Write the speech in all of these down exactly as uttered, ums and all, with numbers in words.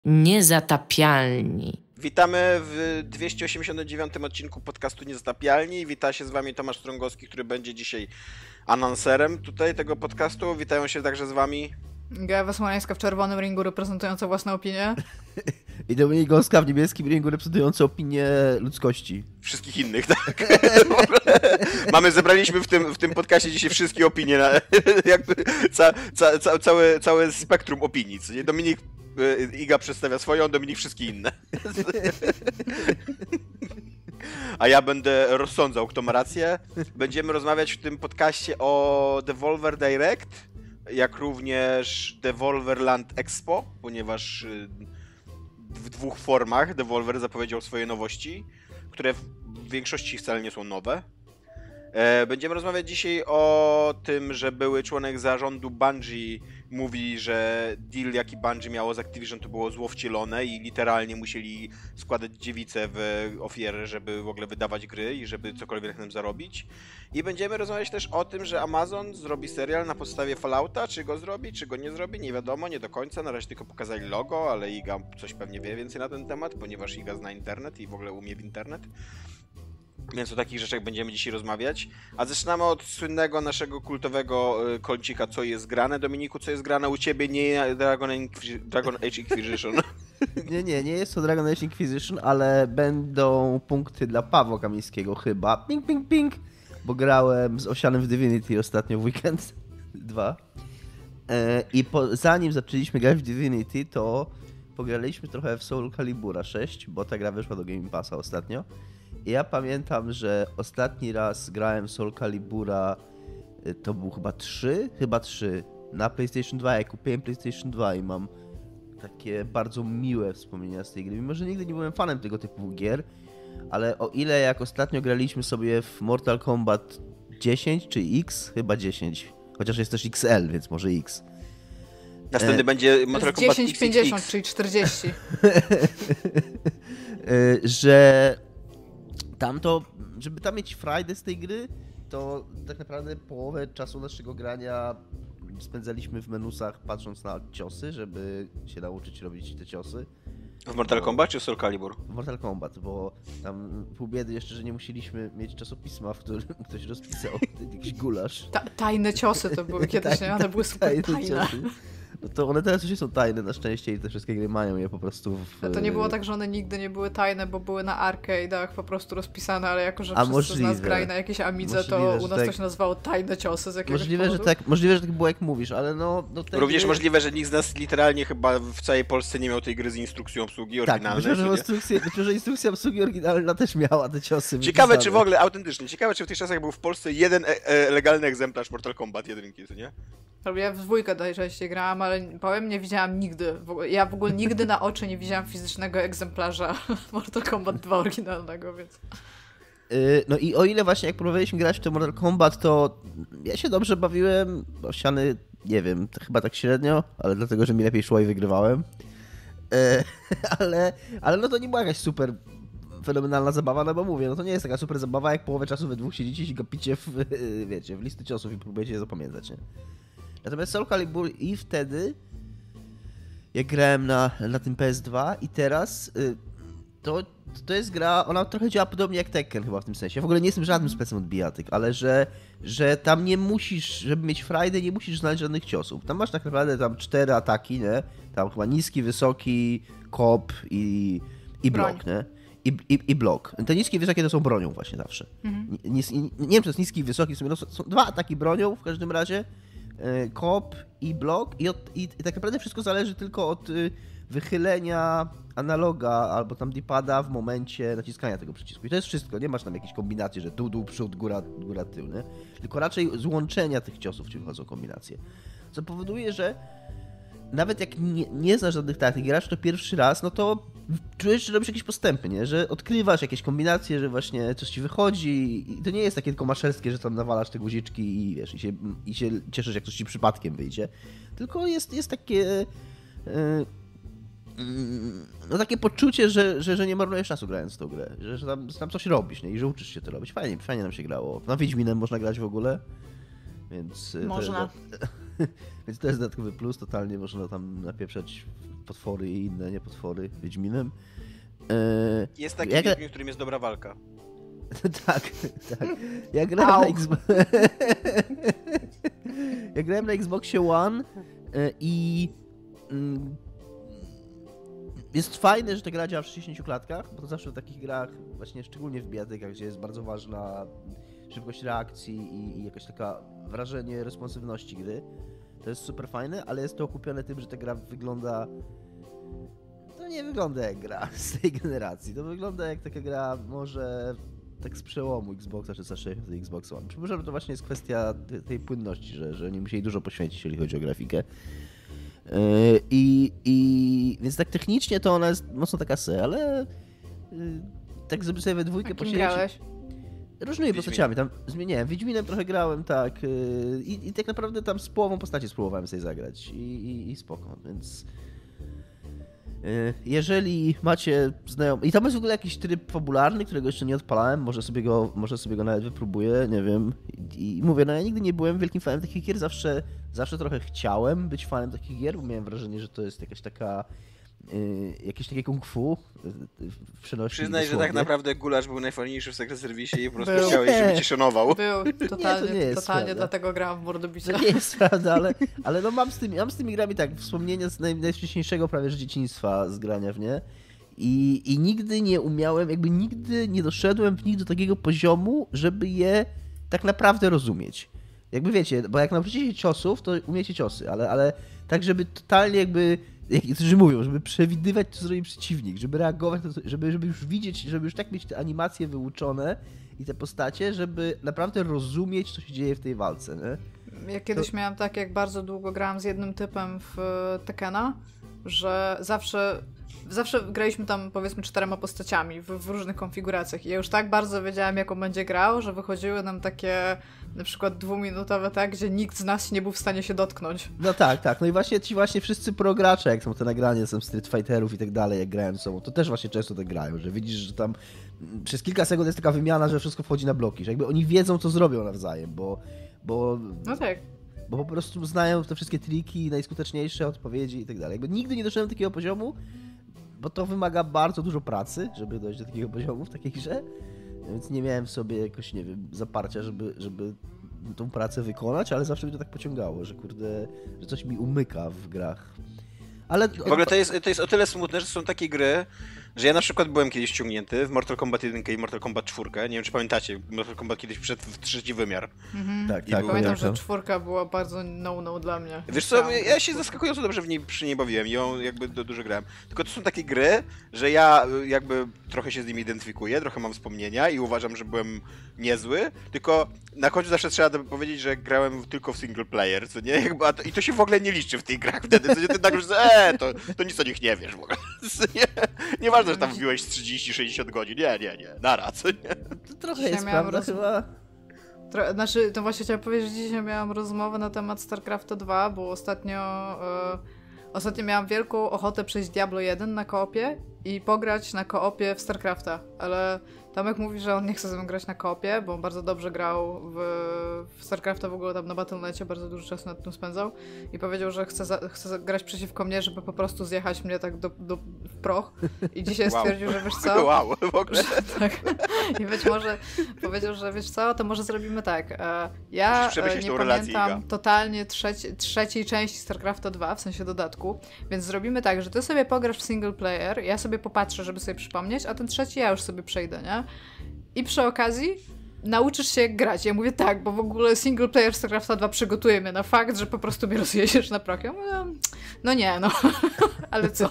Niezatapialni. Witamy w dwieście osiemdziesiątym dziewiątym odcinku podcastu Niezatapialni. Wita się z wami Tomasz Strągowski, który będzie dzisiaj anonserem tutaj tego podcastu. Witają się także z wami Gawa Smoleńska w czerwonym ringu reprezentująca własną opinię. I Dominik Gąska w niebieskim ringu reprezentujący opinię ludzkości. Wszystkich innych, tak? Mamy, zebraliśmy w tym, w tym podcaście dzisiaj wszystkie opinie, na, jakby ca, ca, ca, całe, całe spektrum opinii. Co nie? Dominik Iga przedstawia swoją, Dominik wszystkie inne. A ja będę rozsądzał, kto ma rację. Będziemy rozmawiać w tym podcaście o Devolver Direct, jak również Devolverland Expo, ponieważ w dwóch formach Devolver zapowiedział swoje nowości, które w większości wcale nie są nowe. Będziemy rozmawiać dzisiaj o tym, że były członek zarządu Bungie mówi, że deal jaki Bungie miało z Activision to było zło wcielone i literalnie musieli składać dziewicę w ofierę, żeby w ogóle wydawać gry i żeby cokolwiek na tym zarobić. I będziemy rozmawiać też o tym, że Amazon zrobi serial na podstawie Fallouta, czy go zrobi, czy go nie zrobi, nie wiadomo, nie do końca, na razie tylko pokazali logo, ale Iga coś pewnie wie więcej na ten temat, ponieważ Iga zna internet i w ogóle umie w internet. Więc o takich rzeczach będziemy dzisiaj rozmawiać. A zaczynamy od słynnego naszego kultowego kącika, co jest grane. Dominiku, co jest grane u ciebie? Nie Dragon, Inquis- Dragon Age Inquisition. Nie, nie, nie jest to Dragon Age Inquisition, ale będą punkty dla Pawła Kamińskiego chyba. Ping, ping, ping. Bo grałem z Osianem w Divinity ostatnio w weekend. Dwa. E, I po, zanim zaczęliśmy grać w Divinity, to pograliśmy trochę w Soul Calibura sześć, bo ta gra wyszła do Game Passa ostatnio. I ja pamiętam, że ostatni raz grałem w Soul Calibura, to był chyba trzy, chyba trzy, na PlayStation dwa, jak kupiłem PlayStation dwa i mam takie bardzo miłe wspomnienia z tej gry. Mimo że nigdy nie byłem fanem tego typu gier, ale o ile jak ostatnio graliśmy sobie w Mortal Kombat dziesięć czy X, chyba dziesięć, chociaż jest też X L, więc może X. Następny e... będzie Mortal Kombat dziesięć pięćdziesiąt, czyli czterdzieści. że tam to, żeby tam mieć frajdę z tej gry, to tak naprawdę połowę czasu naszego grania spędzaliśmy w menusach patrząc na ciosy, żeby się nauczyć robić te ciosy. W Mortal bo... Kombat czy w Soul Calibur? W Mortal Kombat, bo tam pół biedy jeszcze, że nie musieliśmy mieć czasopisma, w którym ktoś rozpisał jakiś gulasz. Ta, tajne ciosy to były kiedyś, nie? One były super tajne. tajne. No to one teraz już nie są tajne na szczęście i te wszystkie gry mają je po prostu w... A to nie było tak, że one nigdy nie były tajne, bo były na arcade'ach po prostu rozpisane, ale jako, że A wszyscy możliwe. z nas grali na jakieś Amidze, możliwe, to u nas tak... to się nazywało tajne ciosy z jakiegoś możliwe, powodu. że tak, możliwe, że tak było jak mówisz, ale no... no Również gry... możliwe, że nikt z nas literalnie chyba w całej Polsce nie miał tej gry z instrukcją obsługi oryginalnej. Tak, myślę, że, instrukcja, myślę, że instrukcja obsługi oryginalna też miała te ciosy. Ciekawe, wypisane. czy w ogóle, autentycznie, ciekawe, czy w tych czasach był w Polsce jeden e- e- legalny egzemplarz Mortal Kombat jedynki, co nie? Ja w dwójkę najczęściej grałam, ale powiem, nie widziałam nigdy. Ja w ogóle nigdy na oczy nie widziałam fizycznego egzemplarza Mortal Kombat dwa oryginalnego, więc... No i o ile właśnie jak próbowaliśmy grać w ten Mortal Kombat, to ja się dobrze bawiłem. Osiany, nie wiem, chyba tak średnio, ale dlatego, że mi lepiej szło i wygrywałem. Ale, ale no to nie była jakaś super fenomenalna zabawa, no bo mówię, no to nie jest taka super zabawa, jak połowę czasu we dwóch siedzicie i gapicie w, wiecie, w listy ciosów i próbujecie je zapamiętać, nie? Natomiast Soul Calibur i wtedy, jak grałem na, na tym P S dwa i teraz, to, to jest gra, ona trochę działa podobnie jak Tekken chyba w tym sensie. Ja w ogóle nie jestem żadnym specem od bijatyk, ale że, że tam nie musisz, żeby mieć frajdę, nie musisz znaleźć żadnych ciosów. Tam masz tak naprawdę tam cztery ataki, nie? Tam chyba niski, wysoki, kop i, i blok, nie? I, i, i blok. Te niskie i wysokie to są bronią właśnie zawsze. Mhm. Nie, nie, nie wiem, czy to jest niski i wysoki, są, są dwa ataki bronią w każdym razie. Kop i blok i, od, i, i tak naprawdę wszystko zależy tylko od y, wychylenia analoga albo tam D-pada w momencie naciskania tego przycisku. I to jest wszystko, nie masz tam jakiejś kombinacji, że dół, dół, przód, góra, góra, tył, nie? Tylko raczej złączenia tych ciosów ci wychodzą kombinacje. Co powoduje, że nawet jak nie, nie znasz żadnych taktyk, grasz to pierwszy raz, no to czujesz, że robisz jakieś postępy, nie? Że odkrywasz jakieś kombinacje, że właśnie coś ci wychodzi i to nie jest takie tylko maszerskie, że tam nawalasz te guziczki i wiesz, i się, i się cieszysz, jak coś ci przypadkiem wyjdzie. Tylko jest, jest takie yy, no takie poczucie, że, że, że nie marnujesz czasu grając w tą grę, że, że tam, tam coś robisz, nie? I że uczysz się to robić. Fajnie, fajnie nam się grało. Na Wiedźminem można grać w ogóle, więc... Można. To jest, więc to jest dodatkowy plus, totalnie można tam napieprzać potwory i inne niepotwory Wiedźminem. E, Jest taki jak... Wiedźmin, w którym jest dobra walka. tak, tak. Ja grałem na, Xbox... ja grałem na Xboxie One i mm, jest fajne, że ta gra działa w sześćdziesięciu klatkach, bo to zawsze w takich grach, właśnie szczególnie w bijatykach, gdzie jest bardzo ważna szybkość reakcji i, i jakaś taka wrażenie responsywności gry. To jest super fajne, ale jest to okupione tym, że ta gra wygląda... To nie wygląda jak gra z tej generacji. To wygląda jak taka gra może tak z przełomu Xboxa trzysta sześćdziesiąt do Xbox One. Przypuszczam, że to właśnie jest kwestia tej, tej płynności, że, że nie musieli dużo poświęcić, jeśli chodzi o grafikę. Yy, I, i więc tak technicznie to ona jest mocno taka se, ale yy, tak żeby sobie we dwójkę posiedzieć... Różnymi postaciami, tam zmieniałem. Wiedźminem trochę grałem, tak. Yy, i, I tak naprawdę tam z połową postaci spróbowałem sobie zagrać. I, i, i spoko, więc... Yy, jeżeli macie znajomych... I tam jest w ogóle jakiś tryb fabularny, którego jeszcze nie odpalałem. Może sobie go, może sobie go nawet wypróbuję, nie wiem. I, I mówię, no ja nigdy nie byłem wielkim fanem takich gier. Zawsze, zawsze trochę chciałem być fanem takich gier, bo miałem wrażenie, że to jest jakaś taka... Yy, jakieś takie kung fu w przenośni. Przyznaj, że tak naprawdę Gulasz był najfajniejszy w Secret Service i po prostu Był. chciałeś, żeby cię szanował. Był, totalnie, Nie, to nie jest totalnie prawda. dlatego grałam w Mordobicie. To nie jest prawda, ale, ale no mam, z tymi, mam z tymi grami tak wspomnienia z naj, najwcześniejszego prawie że dzieciństwa z grania w nie. I, I nigdy nie umiałem, jakby nigdy nie doszedłem w nich do takiego poziomu, żeby je tak naprawdę rozumieć. Jakby wiecie, bo jak nauczycie się ciosów, to umiecie ciosy, ale, ale tak, żeby totalnie jakby, jak niektórzy mówią, żeby przewidywać, co zrobi przeciwnik, żeby reagować, żeby, żeby już widzieć, żeby już tak mieć te animacje wyuczone i te postacie, żeby naprawdę rozumieć, co się dzieje w tej walce, nie? Ja kiedyś to... miałam tak, jak bardzo długo grałam z jednym typem w Tekkena, że zawsze, zawsze graliśmy tam powiedzmy czterema postaciami w, w różnych konfiguracjach i ja już tak bardzo wiedziałam, jak on będzie grał, że wychodziły nam takie na przykład dwuminutowe, tak, gdzie nikt z nas nie był w stanie się dotknąć. No tak, tak. No i właśnie ci właśnie wszyscy progracze, jak są te nagrania są Street Fighterów i tak dalej, jak grają ze sobą, to też właśnie często tak grają, że widzisz, że tam przez kilka sekund jest taka wymiana, że wszystko wchodzi na bloki, że jakby oni wiedzą, co zrobią nawzajem, bo... bo no tak. Bo po prostu znają te wszystkie triki, najskuteczniejsze odpowiedzi i tak dalej. Jakby nigdy nie doszedłem do takiego poziomu, bo to wymaga bardzo dużo pracy, żeby dojść do takiego poziomu w takiej grze. Więc nie miałem w sobie jakoś, nie wiem, zaparcia, żeby, żeby tą pracę wykonać, ale zawsze mnie to tak pociągało, że kurde, że coś mi umyka w grach. Ale... W ogóle to jest, to jest o tyle smutne, że są takie gry, że ja na przykład byłem kiedyś wciągnięty w Mortal Kombat jeden i Mortal Kombat cztery. Nie wiem, czy pamiętacie, Mortal Kombat kiedyś wszedł w trzeci wymiar. Mhm. Tak, I tak. był... Pamiętam, że czwórka była bardzo no-no dla mnie. Wiesz co, ja się zaskakująco dobrze w niej, przy niej bawiłem i ją jakby do, dużo grałem. Tylko to są takie gry, że ja jakby trochę się z nimi identyfikuję, trochę mam wspomnienia i uważam, że byłem niezły, tylko na końcu zawsze trzeba powiedzieć, że grałem tylko w single player, co nie? Jakby, a to, i to się w ogóle nie liczy w tych grach wtedy, co nie? Ty tak już, eee, to, to nic o nich nie wiesz w ogóle. Nie, nieważne, że tam wbiłeś trzydzieści sześćdziesiąt godzin, nie, nie, nie, nara, co nie? To trochę jest prawda roz... chyba... Tro... Znaczy, to właśnie chciałam powiedzieć, że dzisiaj miałam rozmowę na temat StarCrafta dwa, bo ostatnio... Yy... Ostatnio miałam wielką ochotę przejść Diablo jeden na koopie i pograć na koopie w StarCrafta, ale Tomek mówi, że on nie chce ze mną grać na koopie, bo on bardzo dobrze grał w, w StarCrafta, w ogóle tam na Battle Necie, bardzo dużo czasu nad tym spędzał i powiedział, że chce, za, chce grać przeciwko mnie, żeby po prostu zjechać mnie tak do, do, w proch i dzisiaj wow. stwierdził, że wiesz co? Wow, w ogóle. Że, tak. I być może powiedział, że wiesz co, to może zrobimy tak. Ja nie pamiętam totalnie trzeci, trzeciej części StarCrafta dwa, w sensie dodatku, więc zrobimy tak, że ty sobie pograsz w single player, ja sobie popatrzę, żeby sobie przypomnieć, a ten trzeci ja już sobie przejdę, nie? I przy okazji nauczysz się jak grać. Ja mówię tak, bo w ogóle single player StarCrafta dwa przygotuje mnie na fakt, że po prostu mnie rozjedziesz na proch. Ja mówię, no nie, no. Ale co?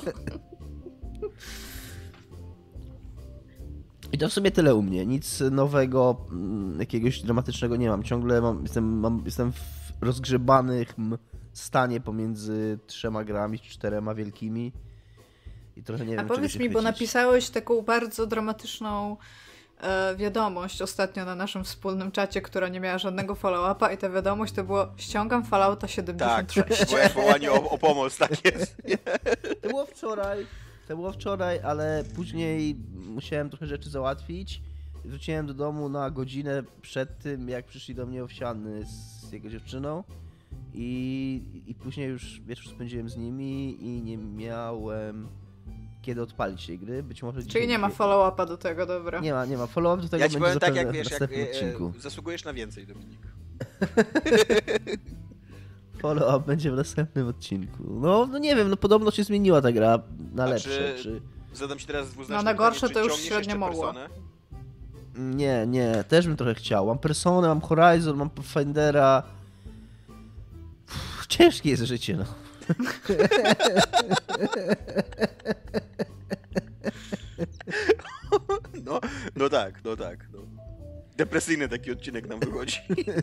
I to w sumie tyle u mnie. Nic nowego, jakiegoś dramatycznego nie mam. Ciągle mam, jestem, mam, jestem w rozgrzebanych stanie pomiędzy trzema grami, czterema wielkimi. I trochę nie A wiem, powiedz mi, bo napisałeś taką bardzo dramatyczną e, wiadomość ostatnio na naszym wspólnym czacie, która nie miała żadnego follow-upa i ta wiadomość to było ściągam Fallouta siedemdziesiąt sześć. Tak, moje wołanie o, o pomoc, tak jest. To było wczoraj, to było wczoraj, ale później musiałem trochę rzeczy załatwić. Wróciłem do domu na godzinę przed tym, jak przyszli do mnie Owsiany z jego dziewczyną. i, i później już wieczór spędziłem z nimi i nie miałem kiedy odpalić tej gry. Być może Czyli nie ma follow-upa do tego, dobra. Nie ma, nie ma. Follow-up do tego Ja ci będzie powiem tak, zapewne jak w wiesz, jak następnym e, odcinku. zasługujesz na więcej, Dominik. Follow-up będzie w następnym odcinku. No, no nie wiem, no podobno się zmieniła ta gra na A lepsze. czy- Czy... Zadam ci teraz dwuznaczne No na gorsze pytanie, to czy już ciągniesz średnio jeszcze mogło. Personę? Nie, nie, też bym trochę chciał. Mam Personę, mam Horizon, mam Pathfindera. Uff, ciężkie jest życie, no. No, no tak, no tak. No. Depresyjny taki odcinek nam wychodzi.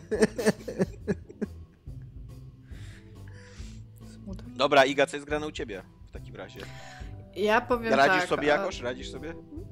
Smutek. Dobra, Iga, co jest grane u ciebie w takim razie? Ja powiem Radzisz tak, sobie a- jakoś? Radzisz sobie?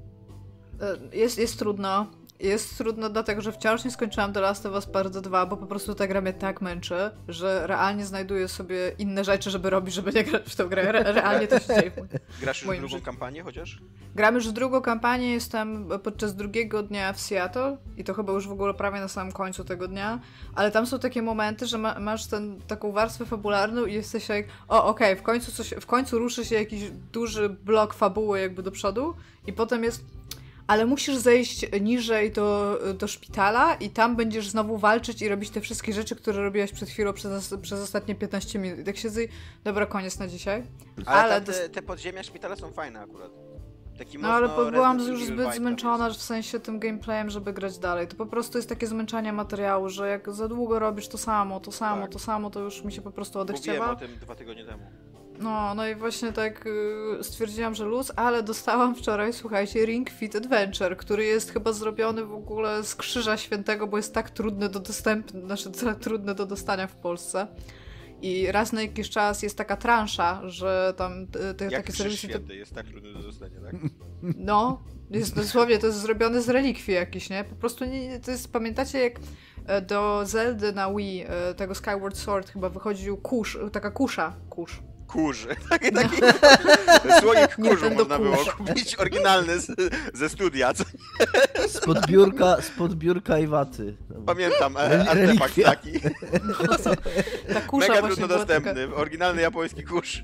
E, Jest, jest trudno. Jest trudno dlatego, że wciąż nie skończyłam The Last of Us Part dwa, bo po prostu ta gra mnie tak męczy, że realnie znajduję sobie inne rzeczy, żeby robić, żeby nie grać w tę grę. Re realnie to się dzieje. w moim- Grasz już w moim drugą życiu. kampanię chociaż? Gram już w drugą kampanię, jestem podczas drugiego dnia w Seattle i to chyba już w ogóle prawie na samym końcu tego dnia, ale tam są takie momenty, że ma, masz ten, taką warstwę fabularną i jesteś jak, o okej, okay, w końcu coś, w końcu ruszy się jakiś duży blok fabuły jakby do przodu i potem jest, ale musisz zejść niżej do, do szpitala i tam będziesz znowu walczyć i robić te wszystkie rzeczy, które robiłaś przed chwilą przez, przez ostatnie piętnaście minut. I tak siedzę i dobra, koniec na dzisiaj. Ale, Ale tam te, dos- te podziemia szpitale są fajne akurat. Taki No ale mocno bo byłam Resident już Evil zbyt vibe tam zmęczona jest. w sensie tym gameplayem, żeby grać dalej. To po prostu jest takie zmęczanie materiału, że jak za długo robisz to samo, to samo, Tak. to samo, to już mi się po prostu Mówiłem odechciewa. o tym dwa tygodnie temu. No, no i właśnie tak y, stwierdziłam, że luz, ale dostałam wczoraj, słuchajcie, Ring Fit Adventure, który jest chyba zrobiony w ogóle z Krzyża Świętego, bo jest tak trudny do dostępu, znaczy tak trudny do dostania w Polsce. I raz na jakiś czas jest taka transza, że tam te, te, Jak takie Krzyż serwisy... Święty jest tak trudny do dostania, tak? No, jest dosłownie, to jest zrobione z relikwii jakiś, nie? Po prostu nie, to jest, pamiętacie jak e, do Zeldy na Wii, e, tego Skyward Sword chyba wychodził kurz, taka kusza, kurz. Kurz. Taki, taki słoik Nie, kurzu ten do można było kurz. kupić, oryginalny z, ze studia, co Spod biurka, spod biurka i waty. pamiętam, e, Rel- artefakt relikwia. taki. Ta kusza Mega właśnie trudno była taka, dostępny, oryginalny japoński kurz.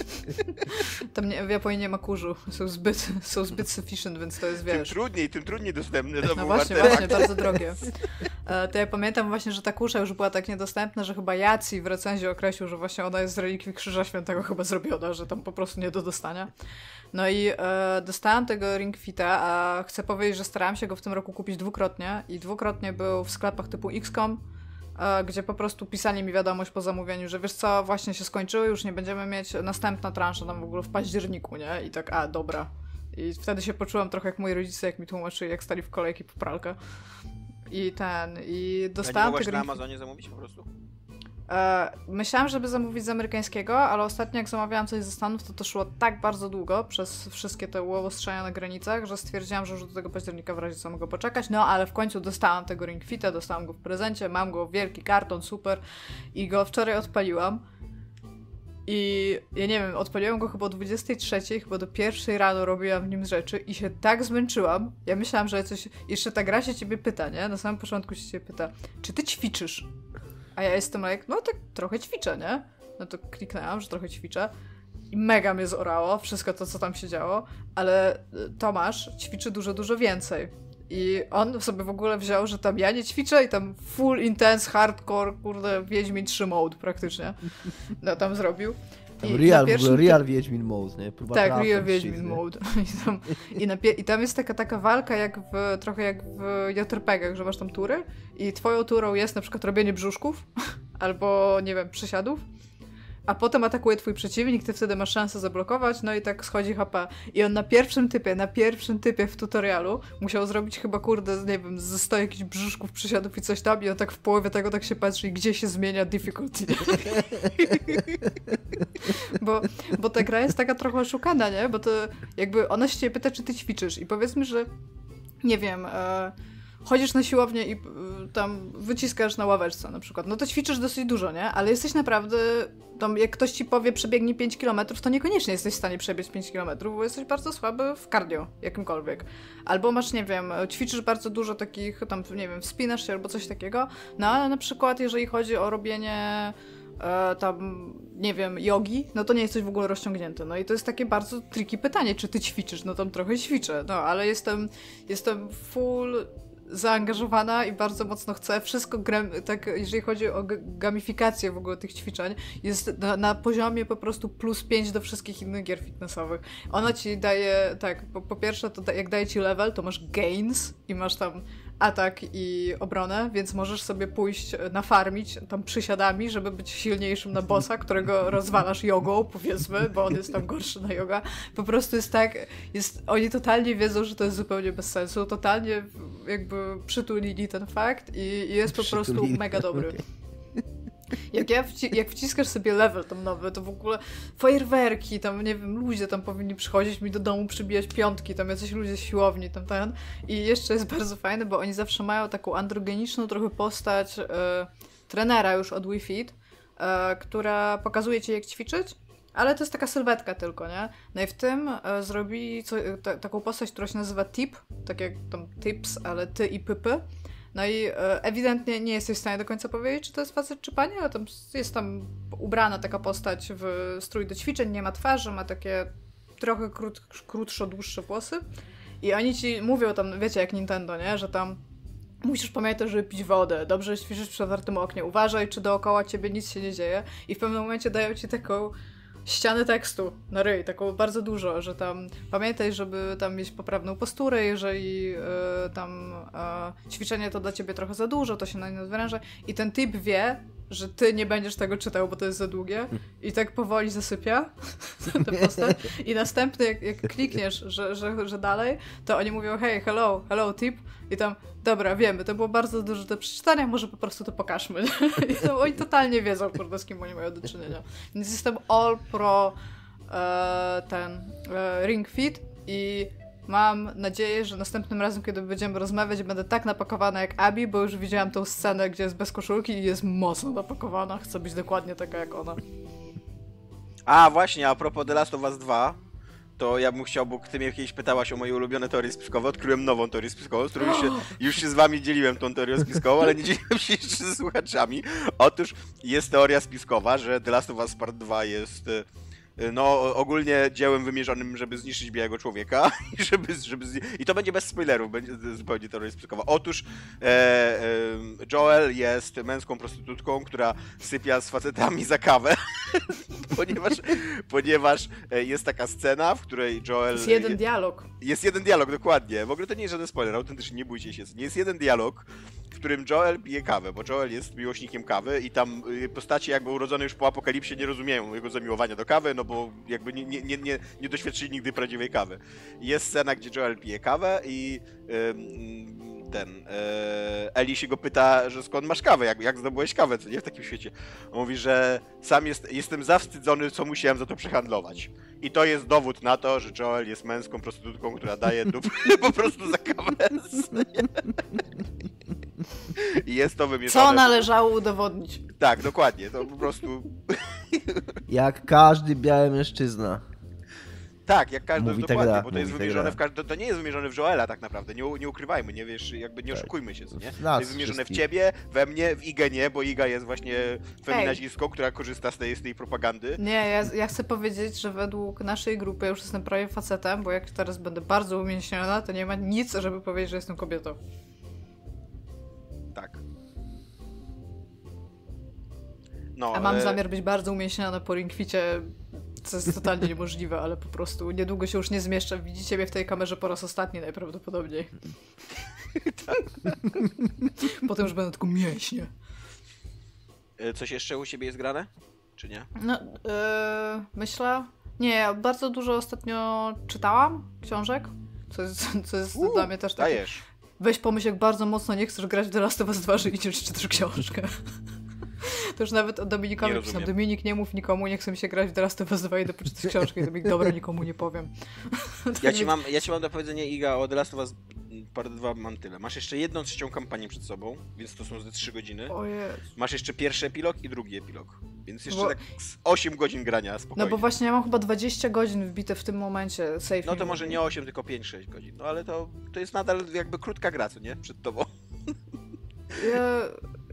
tam nie, w Japonii nie ma kurzu, są zbyt, są zbyt sufficient, więc to jest, Tym wiesz... trudniej, tym trudniej dostępny to No był właśnie, artefakt. właśnie, bardzo drogie. E, To ja pamiętam właśnie, że ta kusza już była tak niedostępna, że chyba Jaci w recenzji określił, że właśnie ona jest z relikwii Krzyża Świętego chyba zrobiona, że tam po prostu nie do dostania. No i e, dostałam tego Ring Fita, a chcę powiedzieć, że starałam się go w tym roku kupić dwukrotnie i dwukrotnie był w sklepach typu X COM, e, gdzie po prostu pisali mi wiadomość po zamówieniu, że wiesz co, właśnie się skończyły, już nie będziemy mieć następna transza tam w ogóle w październiku, nie? I tak, a dobra. I wtedy się poczułam trochę jak moi rodzice, jak mi tłumaczyli, jak stali w kolejki po pralkę. I ten, i A nie dostałam mogłaś tego na Ring Fita. Amazonie zamówić po prostu? E, myślałam, żeby zamówić z amerykańskiego, ale ostatnio jak zamawiałam coś ze Stanów, to to szło tak bardzo długo przez wszystkie te łowostrzenia na granicach, że stwierdziłam, że już do tego października w razie co mogę poczekać. No, ale w końcu dostałam tego Ring Fita, dostałam go w prezencie, mam go, wielki karton, super. I go wczoraj odpaliłam. I ja nie wiem, odpaliłam go chyba o dwudziestej trzeciej, chyba do pierwszej rano robiłam w nim rzeczy i się tak zmęczyłam. Ja myślałam, że coś... Jeszcze ta gra się ciebie pyta, nie? Na samym początku się ciebie pyta, czy ty ćwiczysz? A ja jestem jak, no tak trochę ćwiczę, nie? No to kliknęłam, że trochę ćwiczę i mega mnie zorało, wszystko to, co tam się działo, ale y, Tomasz ćwiczy dużo, dużo więcej. I on sobie w ogóle wziął, że tam ja nie ćwiczę i tam full intense, hardcore, kurde, Wiedźmin trzy mode praktycznie. No tam zrobił. Tam I real, na w ogóle pierwszym real Wiedźmin mode, nie? Próba tak, trafem Real shit, Wiedźmin nie? mode. I tam, i, na pie- I tam jest taka, taka walka jak w, trochę jak w J R P G-ach, że masz tam tury i twoją turą jest na przykład robienie brzuszków albo, nie wiem, przysiadów, a potem atakuje twój przeciwnik, ty wtedy masz szansę zablokować, no i tak schodzi H P. I on na pierwszym typie, na pierwszym typie w tutorialu musiał zrobić chyba, kurde, nie wiem, ze sto jakichś brzuszków, przysiadów i coś tam i on tak w połowie tego tak się patrzy, gdzie się zmienia difficulty. bo, bo ta gra jest taka trochę oszukana, nie? Bo to jakby ona się ciebie pyta, czy ty ćwiczysz i powiedzmy, że nie wiem, e, chodzisz na siłownię i y, tam wyciskasz na ławeczce na przykład, no to ćwiczysz dosyć dużo, nie? Ale jesteś naprawdę, tam jak ktoś ci powie przebiegnij pięć kilometrów, to niekoniecznie jesteś w stanie przebiec pięć kilometrów, bo jesteś bardzo słaby w cardio jakimkolwiek. Albo masz, nie wiem, ćwiczysz bardzo dużo takich, tam, nie wiem, wspinasz się albo coś takiego, no ale na przykład jeżeli chodzi o robienie e, tam, nie wiem, jogi, no to nie jesteś w ogóle rozciągnięty. No i to jest takie bardzo tricky pytanie, czy ty ćwiczysz? No tam trochę ćwiczę, no ale jestem, jestem full zaangażowana i bardzo mocno chcę. Wszystko, gram, tak, jeżeli chodzi o gamifikację w ogóle tych ćwiczeń, jest na, na poziomie po prostu plus pięć do wszystkich innych gier fitnessowych. Ona ci daje, tak, po, po pierwsze, to da, jak daje ci level, to masz gains i masz tam atak i obronę, więc możesz sobie pójść nafarmić tam przysiadami, żeby być silniejszym na bossa, którego rozwalasz jogą, powiedzmy, bo on jest tam gorszy na yoga. Po prostu jest tak, jest, oni totalnie wiedzą, że to jest zupełnie bez sensu, totalnie jakby przytulili ten fakt i, i jest po prostu mega dobry. Jak, ja wci- jak wciskasz sobie level tam nowy, to w ogóle fajerwerki, tam nie wiem, ludzie tam powinni przychodzić mi do domu, przybijać piątki, tam jacyś ludzie z siłowni, tam ten. I jeszcze jest bardzo fajne, bo oni zawsze mają taką androgeniczną trochę postać e, trenera już od Wii Fit, e, która pokazuje ci jak ćwiczyć, ale to jest taka sylwetka tylko, nie? No i w tym e, zrobili co, ta, taką postać, która się nazywa Tip, tak jak tam Tips, ale ty i pypy. No i e, ewidentnie nie jesteś w stanie do końca powiedzieć, czy to jest facet, czy pani, ale tam jest tam ubrana taka postać w strój do ćwiczeń, nie ma twarzy, ma takie trochę krót, krótsze, dłuższe włosy. I oni ci mówią tam, wiecie, jak Nintendo, nie? Że tam musisz pamiętać, żeby pić wodę, dobrze ćwiczysz przy otwartym oknie, uważaj, czy dookoła ciebie nic się nie dzieje. I w pewnym momencie dają ci taką ścianę tekstu na ryj, taką bardzo dużo, że tam pamiętaj, żeby tam mieć poprawną posturę, jeżeli y, tam y, ćwiczenie to dla ciebie trochę za dużo, to się na nie odwręża i ten typ wie, że ty nie będziesz tego czytał, bo to jest za długie i tak powoli zasypia tę postać i następny jak, jak klikniesz, że, że, że dalej, to oni mówią hey, hello, hello tip i tam dobra, wiemy, to było bardzo duże do przeczytania, może po prostu to pokażmy. I to oni totalnie wiedzą, kurde, z kim oni mają do czynienia. Więc jestem all pro e, ten e, Ring Fit i mam nadzieję, że następnym razem, kiedy będziemy rozmawiać, będę tak napakowana jak Abi, bo już widziałam tą scenę, gdzie jest bez koszulki i jest mocno napakowana. Chcę być dokładnie taka jak ona. A właśnie, a propos The Last of Us dwa, to ja bym chciał, bo ty mnie kiedyś pytałaś o moje ulubione teorie spiskowe, odkryłem nową teorię spiskową, z którą już się, już się z wami dzieliłem tą teorią spiskową, ale nie dzieliłem się jeszcze ze słuchaczami. Otóż jest teoria spiskowa, że The Last of Us Part dwa jest no ogólnie dziełem wymierzonym, żeby zniszczyć białego człowieka i żeby, żeby zni- i to będzie bez spoilerów, będzie zupełnie teoria spiskowa. Otóż e, e, Joel jest męską prostytutką, która sypia z facetami za kawę, ponieważ, ponieważ jest taka scena, w której Joel... Jest jeden dialog. Jest jeden dialog, dokładnie. W ogóle to nie jest żaden spoiler, autentycznie nie bójcie się. Jest jeden dialog, w którym Joel pije kawę, bo Joel jest miłośnikiem kawy i tam postacie jakby urodzone już po apokalipsie nie rozumieją jego zamiłowania do kawy, no bo jakby nie, nie, nie, nie, nie doświadczyli nigdy prawdziwej kawy. Jest scena, gdzie Joel pije kawę i ym, ten yy, Ellie się go pyta, że skąd masz kawę, jak, jak zdobyłeś kawę, co nie w takim świecie. On mówi, że sam jest, jestem zawstydzony, co musiałem za to przehandlować. I to jest dowód na to, że Joel jest męską prostytutką, która daje dup po prostu za kawę. I jest to wymierzone. Co należało udowodnić. Tak, dokładnie, to po prostu... Jak każdy biały mężczyzna. Tak, jak każdy, Mówi tak dokładnie, gra, bo to jest mówi tak wymierzone gra. w każdy, to nie jest wymierzone w Joela tak naprawdę, nie, nie ukrywajmy, nie wiesz, jakby nie Tak. oszukujmy się, co nie? W To nas jest wymierzone wszystkich. w ciebie, we mnie, w Igę nie, bo Iga jest właśnie feminazistką, która korzysta z tej, z tej propagandy. Nie, ja, ja chcę powiedzieć, że według naszej grupy ja już jestem prawie facetem, bo jak teraz będę bardzo umięśniona, to nie ma nic, żeby powiedzieć, że jestem kobietą. Tak. No, A mam e, zamiar być bardzo umięśniona po ringficie, co jest totalnie niemożliwe, ale po prostu niedługo się już nie zmieszczę. Widzicie mnie w tej kamerze po raz ostatni najprawdopodobniej. Potem już będę tylko mięśnie. e, Coś jeszcze u siebie jest grane? Czy nie? No, yy, myślę... Nie, ja bardzo dużo ostatnio czytałam książek, co jest, co jest U, dla mnie też takie... Dajesz. Weź pomyśl, jak bardzo mocno nie chcesz grać w The Last of Us dwa, że idziesz czytasz książkę. To już nawet od Dominikowi Nie pisam. rozumiem. Dominik, nie mów nikomu, nie chcę mi się grać w The Last of Us dwa, idę poczytać książkę. I Dominik, dobra, nikomu nie powiem. Ja ci mam, ja ci mam do powiedzenia, Iga, o The Last of Us Part dwa mam tyle. Masz jeszcze jedną trzecią kampanię przed sobą, więc to są ze trzy godziny. O Jezu. Masz jeszcze pierwszy epilog i drugi epilog. Więc jeszcze Bo- tak z osiem godzin grania spokojnie. No bo właśnie ja mam chyba dwadzieścia godzin wbite w tym momencie. Save No mi to mówi. może nie osiem, tylko pięć sześć godzin. No ale to, to jest nadal jakby krótka gra, co nie? Przed tobą. Ja,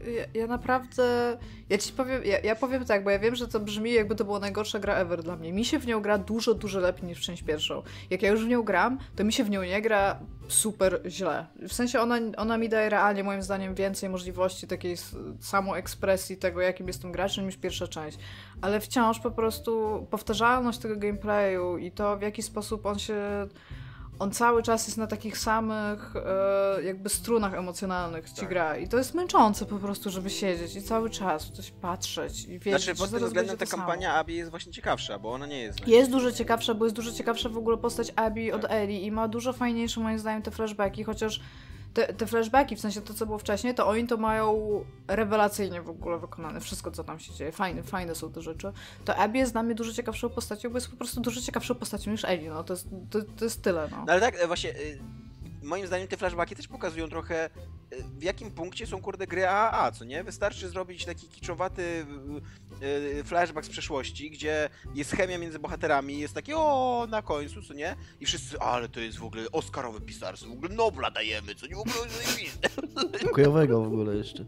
ja, ja naprawdę... Ja ci powiem, ja, ja powiem tak, bo ja wiem, że to brzmi jakby to była najgorsza gra ever dla mnie. Mi się w nią gra dużo, dużo lepiej niż w część pierwszą. Jak ja już w nią gram, to mi się w nią nie gra super źle. W sensie ona, ona mi daje realnie, moim zdaniem, więcej możliwości takiej samoekspresji tego, jakim jestem graczem, niż pierwsza część. Ale wciąż po prostu powtarzalność tego gameplayu i to, w jaki sposób on się... On cały czas jest na takich samych e, jakby strunach emocjonalnych ci tak. gra. I to jest męczące po prostu, żeby siedzieć i cały czas w coś patrzeć i wiedzieć, Znaczy, pod że tym zaraz względem będzie ta to kampania samo. Abby jest właśnie ciekawsza, bo ona nie jest... Jest dużo ciekawsza, bo jest dużo ciekawsza w ogóle postać Abby Tak. od Ellie i ma dużo fajniejsze moim zdaniem te flashbacki, chociaż te, te flashbacki, w sensie to, co było wcześniej, to oni to mają rewelacyjnie w ogóle wykonane. Wszystko, co tam się dzieje. Fajne, fajne są te rzeczy. To Abby jest dla mnie dużo ciekawszą postacią, bo jest po prostu dużo ciekawszą postacią niż Ellie, no. To jest, to, to jest tyle, no. No ale tak, e, właśnie... y, Moim zdaniem te flashbacki też pokazują trochę, y, w jakim punkcie są, kurde, gry A A A, co nie? Wystarczy zrobić taki kiczowaty y, y, flashback z przeszłości, gdzie jest chemia między bohaterami, jest takie o na końcu, co nie? I wszyscy, ale to jest w ogóle oscarowe pisarstwo, w ogóle Nobla dajemy, co nie? W ogóle Kujowego w ogóle jeszcze.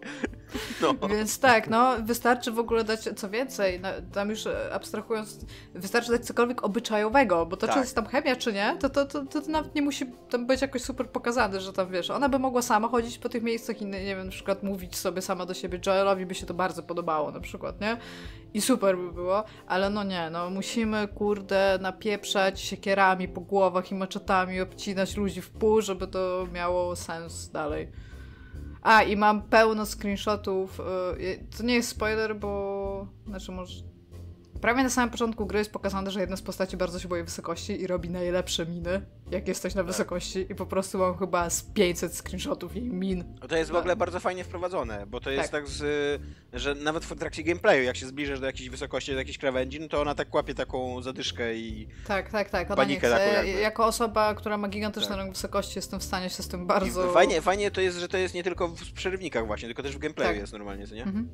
no. Więc tak, no, wystarczy w ogóle dać, co więcej, no, tam już abstrahując, wystarczy dać cokolwiek obyczajowego, bo to Tak. czy jest tam chemia, czy nie, to, to, to, to nawet nie musi tam być jakoś super pokazane, że tam, wiesz, ona by mogła sama chodzić po tych miejscach i, nie wiem, na przykład mówić sobie sama do siebie, Joelowi by się to bardzo podobało, na przykład, nie? I super by było, ale no nie, no, musimy, kurde, napieprzać siekierami po głowach i maczetami, obcinać ludzi w pół, żeby to miało sens dalej. A, i mam pełno screenshotów. Yy, to nie jest spoiler, bo... Znaczy, może... Prawie na samym początku gry jest pokazane, że jedna z postaci bardzo się boi wysokości i robi najlepsze miny, jak jesteś na wysokości. I po prostu mam chyba z pięćset screenshotów jej min. No to jest w ogóle bardzo fajnie wprowadzone, bo to jest Tak. tak, z, że nawet w trakcie gameplayu, jak się zbliżysz do jakiejś wysokości, do jakiejś krawędzi, no to ona tak łapie taką zadyszkę i... Tak, tak, tak. Ona Panikę nie chce. taką jakby. Jako osoba, która ma gigantyczny Tak. rąk wysokości, jestem w stanie się z tym I bardzo... fajnie, fajnie to jest, że to jest nie tylko w przerywnikach właśnie, tylko też w gameplayu Tak. jest normalnie, co nie? Mhm.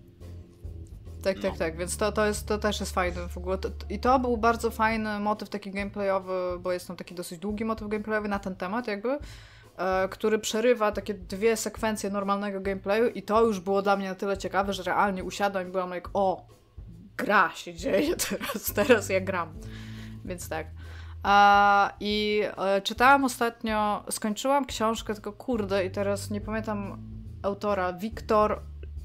Tak, tak, No. tak, więc to, to, jest, to też jest fajne w ogóle. To, to, I to był bardzo fajny motyw taki gameplayowy, bo jest tam taki dosyć długi motyw gameplayowy na ten temat jakby, e, który przerywa takie dwie sekwencje normalnego gameplayu i to już było dla mnie na tyle ciekawe, że realnie usiadłam i byłam jak, o, gra się dzieje teraz, teraz ja gram. Więc tak. A, I e, czytałam ostatnio, skończyłam książkę, tylko kurde i teraz nie pamiętam autora, Wiktor...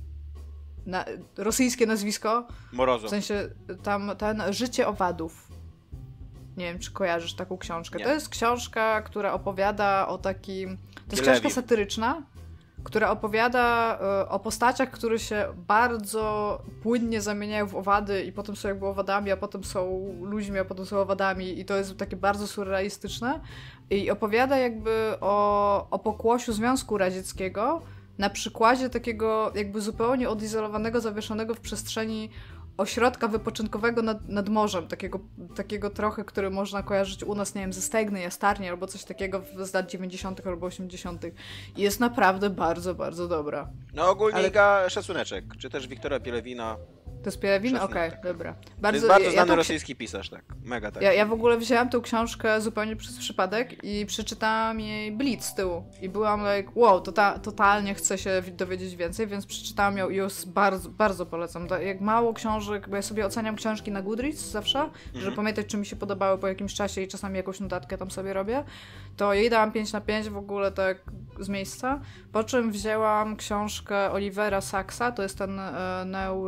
Na, rosyjskie nazwisko, Morozo. w sensie tam ten Życie owadów. Nie wiem, czy kojarzysz taką książkę. Nie. To jest książka, która opowiada o takim... To jest Wielewiu. książka satyryczna, która opowiada y, o postaciach, które się bardzo płynnie zamieniają w owady i potem są jakby owadami, a potem są ludźmi, a potem są owadami i to jest takie bardzo surrealistyczne. I opowiada jakby o, o pokłosiu Związku Radzieckiego, na przykładzie takiego jakby zupełnie odizolowanego, zawieszonego w przestrzeni ośrodka wypoczynkowego nad, nad morzem, takiego, takiego trochę, który można kojarzyć u nas, nie wiem, ze Stegny, Jastarni albo coś takiego z lat dziewięćdziesiątych albo osiemdziesiątych. I jest naprawdę bardzo, bardzo dobra. No ogólnie Ale- Iga Szacuneczek, czy też Wiktora Pielewina. To jest Pielewin? Szacunek, Okej, tak. dobra. To jest bardzo ja znany tą ksi- rosyjski pisarz, tak. Mega tak. Ja, ja w ogóle wzięłam tę książkę zupełnie przez przypadek i przeczytałam jej blitz z tyłu. I byłam like, wow, to ta, totalnie chcę się dowiedzieć więcej, więc przeczytałam ją i ją bardzo, bardzo polecam. Da- Jak mało książek, bo ja sobie oceniam książki na Goodreads zawsze, żeby pamiętać, czy mi się podobały po jakimś czasie i czasami jakąś notatkę tam sobie robię, to jej dałam pięć na pięć w ogóle tak z miejsca. Po czym wzięłam książkę Olivera Saxa, to jest ten e,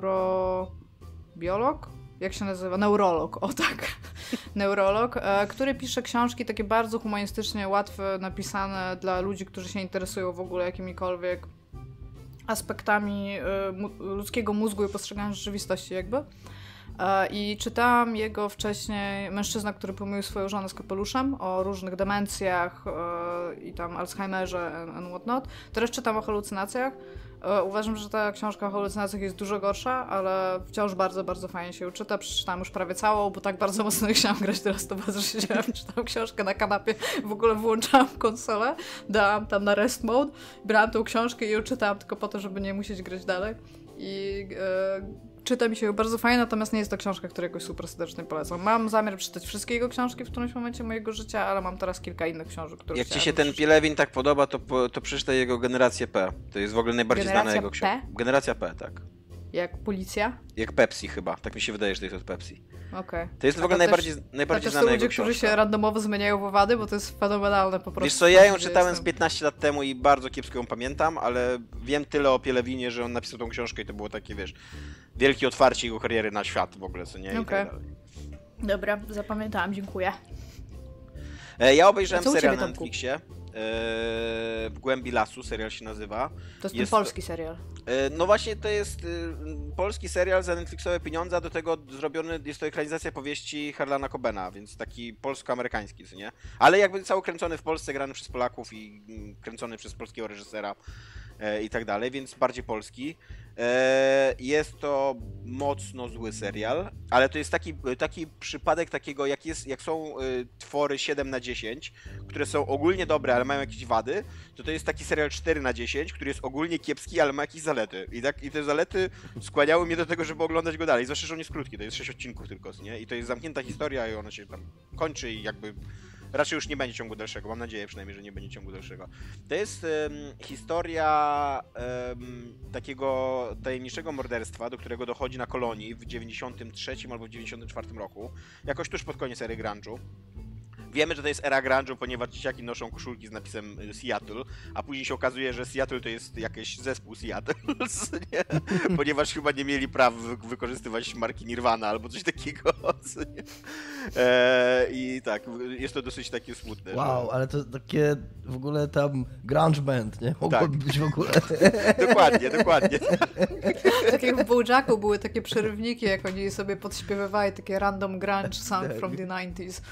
neurobiolog? Jak się nazywa? Neurolog, o tak. Neurolog, e, który pisze książki takie bardzo humanistycznie, łatwe, napisane dla ludzi, którzy się interesują w ogóle jakimikolwiek aspektami e, mu- ludzkiego mózgu i postrzegania rzeczywistości jakby. E, I czytałam jego wcześniej Mężczyzna, który pomylił swoją żonę z kapeluszem, o różnych demencjach e, i tam Alzheimerze and, and whatnot. Teraz czytam o halucynacjach. E, Uważam, że ta książka o halucynacjach jest dużo gorsza, ale wciąż bardzo, bardzo fajnie się czyta. Przeczytałam już prawie całą, bo tak bardzo mocno nie chciałam grać teraz, to bardzo siedziałam, czytałam książkę na kanapie, w ogóle włączałam konsolę, dałam tam na rest mode, brałam tą książkę i ją czytałam tylko po to, żeby nie musieć grać dalej. I e, czyta mi się bardzo fajnie, natomiast nie jest to książka, której jakoś super serdecznie polecam. Mam zamiar przeczytać wszystkie jego książki w którymś momencie mojego życia, ale mam teraz kilka innych książek, które Jak ci chciałabym się ten przeczytać. Pielewin tak podoba, to, po, to przeczytaj jego Generację P. To jest w ogóle najbardziej Generacja znana jego książka. P? Generacja P, tak. Jak Policja? Jak Pepsi chyba, tak mi się wydaje, że to jest od Pepsi. Okej. To jest w A ogóle to też- najbardziej, To najbardziej też znana są jego ludzie, którzy książka. się randomowo zmieniają w owady, bo to jest fenomenalne po prostu. Wiesz co, ja ją Gdzie czytałem z jestem. piętnaście lat temu i bardzo kiepsko ją pamiętam, ale wiem tyle o Pielewinie, że on napisał tą książkę i to było takie, wiesz, wielkie otwarcie jego kariery na świat w ogóle, co nie? I Okej. tak dalej. Dobra, zapamiętałam, dziękuję. E, Ja obejrzałem A co u serial ciebie, na Tomku? Netflixie. E, W głębi lasu, serial się nazywa. To jest, Jest- ten polski serial. E, No właśnie to jest e, polski serial za Netflixowe pieniądze, a do tego zrobiony, jest to ekranizacja powieści Harlana Cobena, więc taki polsko-amerykański, co nie? Ale jakby cały kręcony w Polsce, grany przez Polaków i mm, kręcony przez polskiego reżysera e, i tak dalej, więc bardziej polski. E, Jest to mocno zły serial, ale to jest taki, taki przypadek takiego, jak, jest, jak są e, twory siedem na dziesięć, które są ogólnie dobre, ale mają jakieś wady, to to jest taki serial cztery na dziesięć, który jest ogólnie kiepski, ale ma jakieś zalety. I, tak, i te zalety skłaniały mnie do tego, żeby oglądać go dalej. Zwłaszcza, że on jest krótki, to jest sześć odcinków tylko, nie? I to jest zamknięta historia i ona się tam kończy i jakby raczej już nie będzie ciągu dalszego. Mam nadzieję przynajmniej, że nie będzie ciągu dalszego. To jest em, historia em, takiego tajemniczego morderstwa, do którego dochodzi na kolonii w dziewięćdziesiątym trzecim albo w dziewięćdziesiątym czwartym roku. Jakoś tuż pod koniec ery grunge'u. Wiemy, że to jest era grunge'u, ponieważ dzieciaki noszą koszulki z napisem y, Seattle, a później się okazuje, że Seattle to jest jakiś zespół Seattle, nie? Ponieważ chyba nie mieli praw wy- wykorzystywać marki Nirvana albo coś takiego. co nie? E, I tak, jest to dosyć takie smutne. Wow, ale to takie w ogóle tam grunge band, nie? Mogło Tak. być w ogóle. Że... Dokładnie, dokładnie. Tak jak w BoJacku były takie przerywniki, jak oni sobie podśpiewywali takie random grunge song Tak. from the nineties.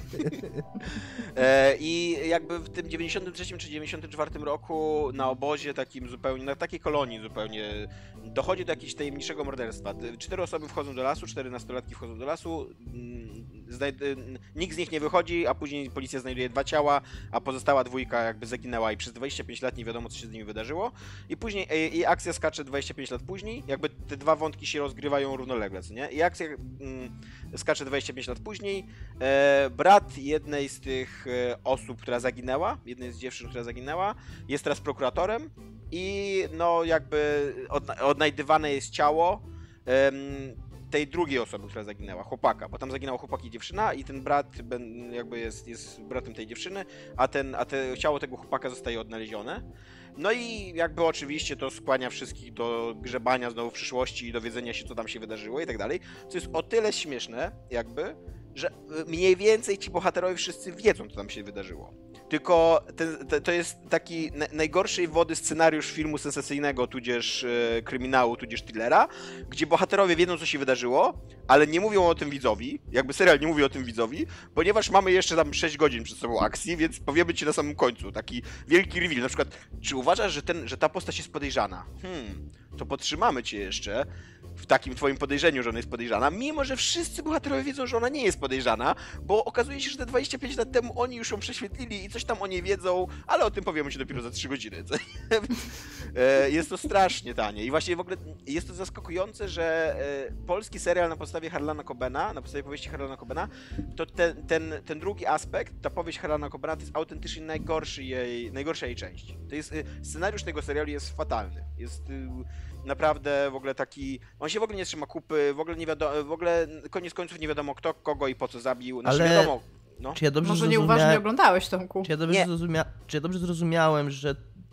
E, I jakby w tym dziewięćdziesiątym trzecim czy dziewięćdziesiątym czwartym roku na obozie takim zupełnie, na takiej kolonii zupełnie dochodzi do jakiegoś tajemniczego morderstwa. D- Cztery osoby wchodzą do lasu, cztery nastolatki wchodzą do lasu, mm, znajd- y, nikt z nich nie wychodzi, a później policja znajduje dwa ciała, a pozostała dwójka jakby zaginęła i przez dwadzieścia pięć lat nie wiadomo, co się z nimi wydarzyło. I później i, i akcja skacze dwadzieścia pięć lat później, jakby te dwa wątki się rozgrywają równolegle, co nie? I akcja mm, skacze dwadzieścia pięć lat później. E, brat jednej z tych e, osób, która zaginęła, jednej z dziewczyn, która zaginęła, jest teraz prokuratorem i no jakby odna- odnajdywane jest ciało em, tej drugiej osoby, która zaginęła, chłopaka, bo tam zaginęło chłopak i dziewczyna i ten brat ben- jakby jest, jest bratem tej dziewczyny, a, ten, a te, ciało tego chłopaka zostaje odnalezione. No i jakby oczywiście to skłania wszystkich do grzebania znowu w przyszłości i dowiedzenia się, co tam się wydarzyło i tak dalej, co jest o tyle śmieszne jakby, że mniej więcej ci bohaterowie wszyscy wiedzą, co tam się wydarzyło. Tylko ten, te, to jest taki na, najgorszej wody scenariusz filmu sensacyjnego, tudzież e, kryminału, tudzież thrillera, gdzie bohaterowie wiedzą, co się wydarzyło, ale nie mówią o tym widzowi, jakby serial nie mówi o tym widzowi, ponieważ mamy jeszcze tam sześć godzin przed sobą akcji, więc powiemy ci na samym końcu, taki wielki reveal, na przykład, czy uważasz, że, ten, że ta postać jest podejrzana? Hmm, to podtrzymamy cię jeszcze w takim twoim podejrzeniu, że ona jest podejrzana, mimo że wszyscy bohaterowie wiedzą, że ona nie jest podejrzana, bo okazuje się, że te dwadzieścia pięć lat temu oni już ją prześwietlili i coś tam o niej wiedzą, ale o tym powiemy ci dopiero za trzy godziny. co nie? E, Jest to strasznie tanie i właśnie w ogóle jest to zaskakujące, że e, polski serial na podstawie Harlana Cobena, na podstawie powieści Harlana Cobena, to ten, ten, ten drugi aspekt, ta powieść Harlana Cobena, to jest autentycznie najgorszy jej, najgorsza jej część. To jest, e, scenariusz tego serialu jest fatalny. Jest e, naprawdę w ogóle taki, on się w ogóle nie trzyma kupy, w ogóle nie wiadomo, w ogóle koniec końców nie wiadomo kto, kogo i po co zabił, znaczy Ale- wiadomo, no. Czy ja dobrze Może zrozumiałem... nieuważnie oglądałeś, Tomku. Czy ja dobrze, Nie. zrozumia... Czy ja dobrze zrozumiałem, że,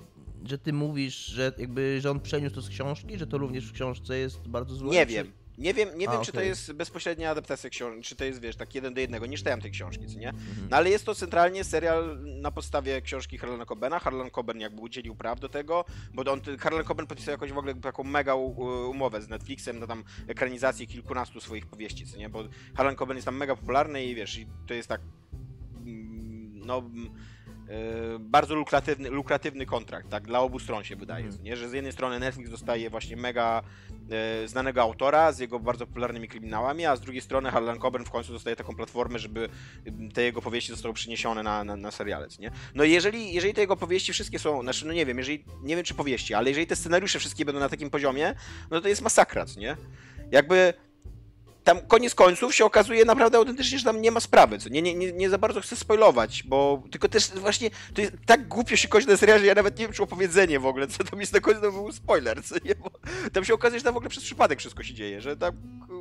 że ty mówisz, że jakby, że on przeniósł to z książki, że to również w książce jest bardzo złe? Nie czy... wiem. Nie wiem, nie A, wiem czy to okej. jest bezpośrednia adaptacja książki, czy to jest, wiesz, tak jeden do jednego. Nie czytałem tej książki, co nie? Mhm. No ale jest to centralnie serial na podstawie książki Harlana Cobena. Harlan Coben jakby udzielił praw do tego, bo on, Harlan Coben podpisał jakąś w ogóle taką mega u- umowę z Netflixem na tam ekranizację kilkunastu swoich powieści, co nie? Bo Harlan Coben jest tam mega popularny i wiesz, i to jest tak, mm, no... mm, bardzo lukratywny, lukratywny kontrakt, tak, dla obu stron się wydaje, mm. nie? Że z jednej strony Netflix dostaje właśnie mega e, znanego autora z jego bardzo popularnymi kryminałami, a z drugiej strony Harlan Coben w końcu dostaje taką platformę, żeby te jego powieści zostały przeniesione na, na, na seriale, nie? No i jeżeli, jeżeli te jego powieści wszystkie są, znaczy no nie wiem, jeżeli, nie wiem czy powieści, ale jeżeli te scenariusze wszystkie będą na takim poziomie, no to jest masakra, nie? Jakby tam koniec końców się okazuje naprawdę autentycznie, że tam nie ma sprawy, co nie, nie, nie, nie za bardzo chcę spoilować, bo tylko też właśnie to jest tak głupio się kończy ten serial, że ja nawet nie wiem, czy opowiedzenie w ogóle, co tam jest na końcu, to był spoiler, co nie, bo tam się okazuje, że tam w ogóle przez przypadek wszystko się dzieje, że tam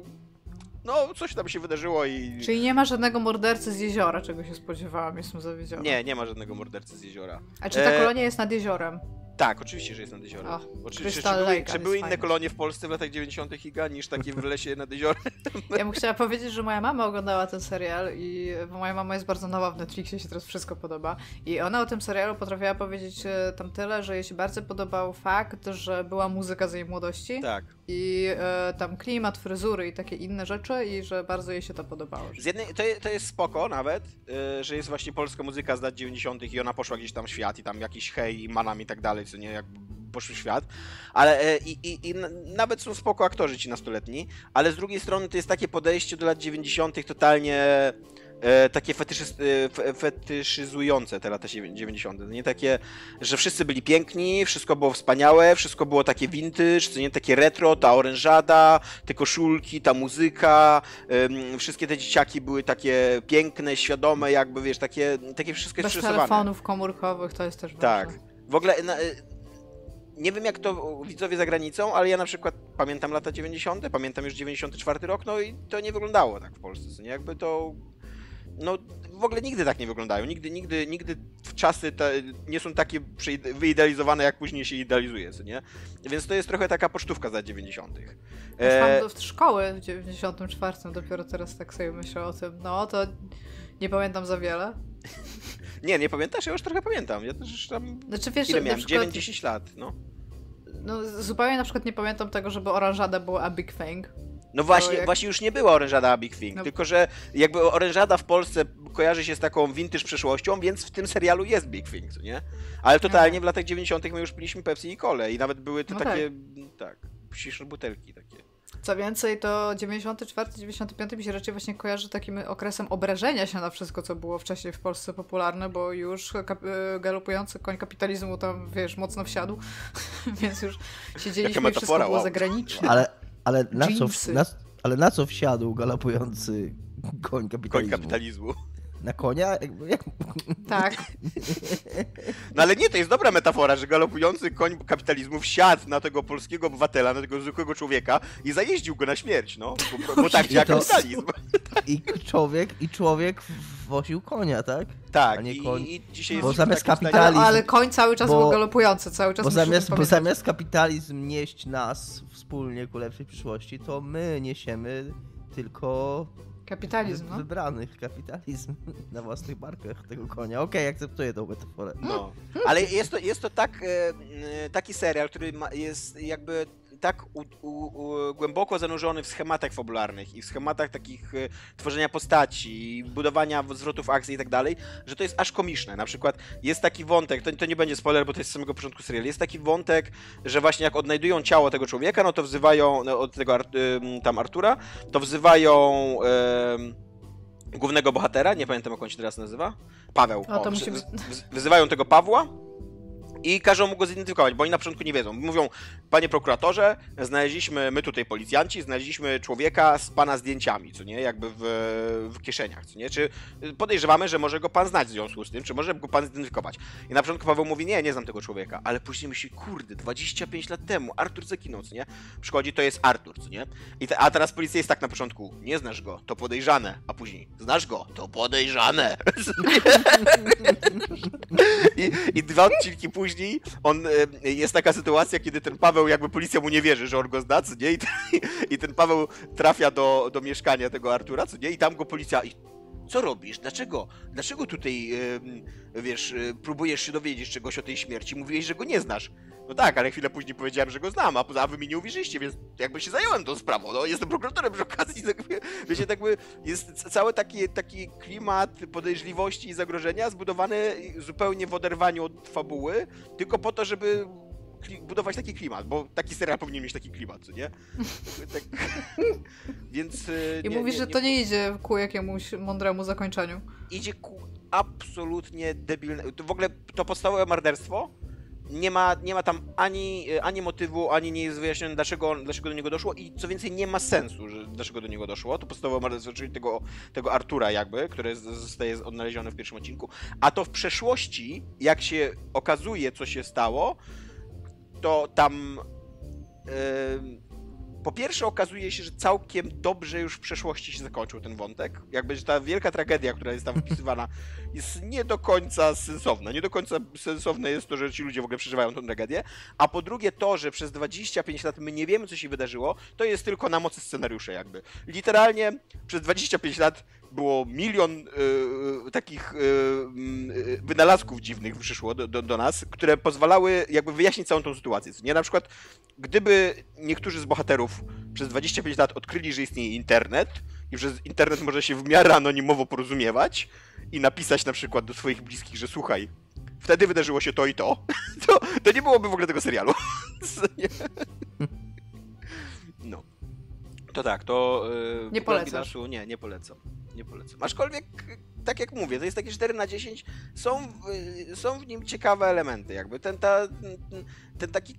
no coś tam się wydarzyło i... Czyli nie ma żadnego mordercy z jeziora, czego się spodziewałam, jestem zawiedziona. Nie, nie ma żadnego mordercy z jeziora. A czy ta e... kolonia jest nad jeziorem? Tak, oczywiście, że jest nad jeziorem. O, oczywiście, czy były, czy były inne fajne. kolonie w Polsce w latach dziewięćdziesiątych Iga niż takie w lesie nad jeziorem? Ja bym chciała powiedzieć, że moja mama oglądała ten serial i moja mama jest bardzo nowa w Netflixie, się teraz wszystko podoba. I ona o tym serialu potrafiła powiedzieć tam tyle, że jej się bardzo podobał fakt, że była muzyka z jej młodości. Tak. I e, tam klimat, fryzury i takie inne rzeczy i że bardzo jej się to podobało. Z jednej, to, to jest spoko nawet, y, że jest właśnie polska muzyka z lat dziewięćdziesiątych i ona poszła gdzieś tam w świat i tam jakiś hej i manam i tak dalej, co nie, jak poszły w świat, ale i, i, i nawet są spoko aktorzy ci nastoletni, ale z drugiej strony to jest takie podejście do lat dziewięćdziesiątych totalnie e, takie fetyszyz, e, fetyszyzujące te lata dziewięćdziesiąte. Nie takie, że wszyscy byli piękni, wszystko było wspaniałe, wszystko było takie vintage, co nie takie retro, ta orężada, te koszulki, ta muzyka, e, wszystkie te dzieciaki były takie piękne, świadome, jakby wiesz, takie, takie wszystko jest bez przerysowane. telefonów komórkowych, to jest też ważne. Tak. W ogóle na, nie wiem jak to widzowie za granicą, ale ja na przykład pamiętam lata dziewięćdziesiąte, pamiętam już dziewięćdziesiąty czwarty rok, no i to nie wyglądało tak w Polsce, nie? Jakby to... No w ogóle nigdy tak nie wyglądają, nigdy, nigdy, nigdy czasy te nie są takie wyidealizowane, jak później się idealizuje, nie? Więc to jest trochę taka pocztówka z lat dziewięćdziesiątych. Poszłam do szkoły w dziewięćdziesiątym czwartym, dopiero teraz tak sobie myślę o tym, no to nie pamiętam za wiele. Nie, nie pamiętasz? Ja już trochę pamiętam. Ja też tam... Znaczy, wiesz, ile miałem? przykład... dziewięć dziesięć lat, no. No zupełnie na przykład nie pamiętam tego, żeby oranżada była a big thing. No właśnie, jak... właśnie już nie była orężada a big thing, no. Tylko że jakby orężada w Polsce kojarzy się z taką vintage przeszłością, więc w tym serialu jest big thing, co nie? Ale totalnie w latach dziewięćdziesiątych my już piliśmy Pepsi i Colę i nawet były to no takie, tak, tak śliczne butelki takie. Co więcej, to dziewięćdziesiąty czwarty dziewięćdziesiąty piąty mi się raczej właśnie kojarzy takim okresem obrażenia się na wszystko, co było wcześniej w Polsce popularne, bo już galopujący koń kapitalizmu tam, wiesz, mocno wsiadł, więc już siedzieliśmy i wszystko było wow. zagraniczne. Ale, ale, na co, na, ale na co wsiadł galopujący koń kapitalizmu? Koń kapitalizmu. Na konia? Jak... Tak. No ale nie, to jest dobra metafora, że galopujący koń kapitalizmu wsiadł na tego polskiego obywatela, na tego zwykłego człowieka i zajeździł go na śmierć, no. Bo, bo tak działa kapitalizm. I człowiek, i człowiek woził konia, tak? Tak, a nie i, koń. i dzisiaj bo jest zamiast kapitalizm... Ale, ale koń cały czas bo, był galopujący, cały czas bo zamiast, bo zamiast kapitalizm nieść nas wspólnie ku lepszej przyszłości, to my niesiemy tylko... Kapitalizm, no. Wybranych kapitalizm na własnych barkach tego konia. Okej, okay, akceptuję tą metaforę. No, ale jest to, jest to tak, e, taki serial, który ma, jest jakby tak u, u, u, głęboko zanurzony w schematach fabularnych i w schematach takich e, tworzenia postaci, budowania zwrotów akcji i tak dalej, że to jest aż komiczne. Na przykład jest taki wątek, to, to nie będzie spoiler, bo to jest z samego początku serialu, jest taki wątek, że właśnie jak odnajdują ciało tego człowieka, no to wzywają, no, od tego tam Artura, to wzywają e, głównego bohatera, nie pamiętam jak on się teraz nazywa, Paweł. O, to o, musi... wzy, wzywają tego Pawła i każą mu go zidentyfikować, bo oni na początku nie wiedzą. Mówią, panie prokuratorze, znaleźliśmy, my tutaj policjanci, znaleźliśmy człowieka z pana zdjęciami, co nie, jakby w, w kieszeniach, co nie, czy podejrzewamy, że może go pan znać w związku z tym, czy może go pan zidentyfikować. I na początku Paweł mówi, nie, nie znam tego człowieka, ale później myśli, kurde, dwadzieścia pięć lat temu, Artur zaginął, co nie, przychodzi, to jest Artur, co nie, I te, a teraz policja jest tak na początku, nie znasz go, to podejrzane, a później, znasz go, to podejrzane. I, I dwa odcinki później on, jest taka sytuacja, kiedy ten Paweł, jakby policja mu nie wierzy, że on go zna, co nie? I ten, i ten Paweł trafia do, do mieszkania tego Artura, co nie? I tam go policja... I co robisz? Dlaczego? Dlaczego tutaj, wiesz, próbujesz się dowiedzieć czegoś o tej śmierci? Mówiłeś, że go nie znasz. No tak, ale chwilę później powiedziałem, że go znam, a, a wy mi nie uwierzyliście, więc jakby się zająłem tą sprawą, no jestem prokuratorem przy okazji, tak, wiecie, tak by jest cały taki, taki klimat podejrzliwości i zagrożenia zbudowany zupełnie w oderwaniu od fabuły, tylko po to, żeby budować taki klimat, bo taki serial powinien mieć taki klimat, co nie? Tak. Więc... I nie, mówisz, nie, że nie, to nie idzie ku jakiemuś mądremu zakończeniu. Idzie ku absolutnie debilne... To w ogóle to podstawowe morderstwo nie ma, nie ma tam ani, ani motywu, ani nie jest wyjaśnione, dlaczego, dlaczego do niego doszło i co więcej nie ma sensu, że dlaczego do niego doszło. To podstawowe morderstwo, czyli tego, tego Artura jakby, które zostaje odnalezione w pierwszym odcinku. A to w przeszłości, jak się okazuje, co się stało, to tam yy, po pierwsze okazuje się, że całkiem dobrze już w przeszłości się zakończył ten wątek. Jakby że ta wielka tragedia, która jest tam wpisywana, jest nie do końca sensowna. Nie do końca sensowne jest to, że ci ludzie w ogóle przeżywają tę tragedię. A po drugie to, że przez dwadzieścia pięć lat my nie wiemy, co się wydarzyło, to jest tylko na mocy scenariusza jakby. Literalnie przez dwadzieścia pięć lat było milion y, takich y, y, wynalazków dziwnych przyszło do, do, do nas, które pozwalały jakby wyjaśnić całą tą sytuację. Nie, na przykład, gdyby niektórzy z bohaterów przez dwadzieścia pięć lat odkryli, że istnieje internet i że internet może się w miarę anonimowo porozumiewać i napisać na przykład do swoich bliskich, że słuchaj, wtedy wydarzyło się to i to, to, to nie byłoby w ogóle tego serialu. No. To tak, to... Yy, nie polecasz. Bilasu, nie, nie polecam. Nie polecam. Aczkolwiek, tak jak mówię, to jest takie cztery na dziesięć, są, yy, są w nim ciekawe elementy, jakby ten, ta, ten taki...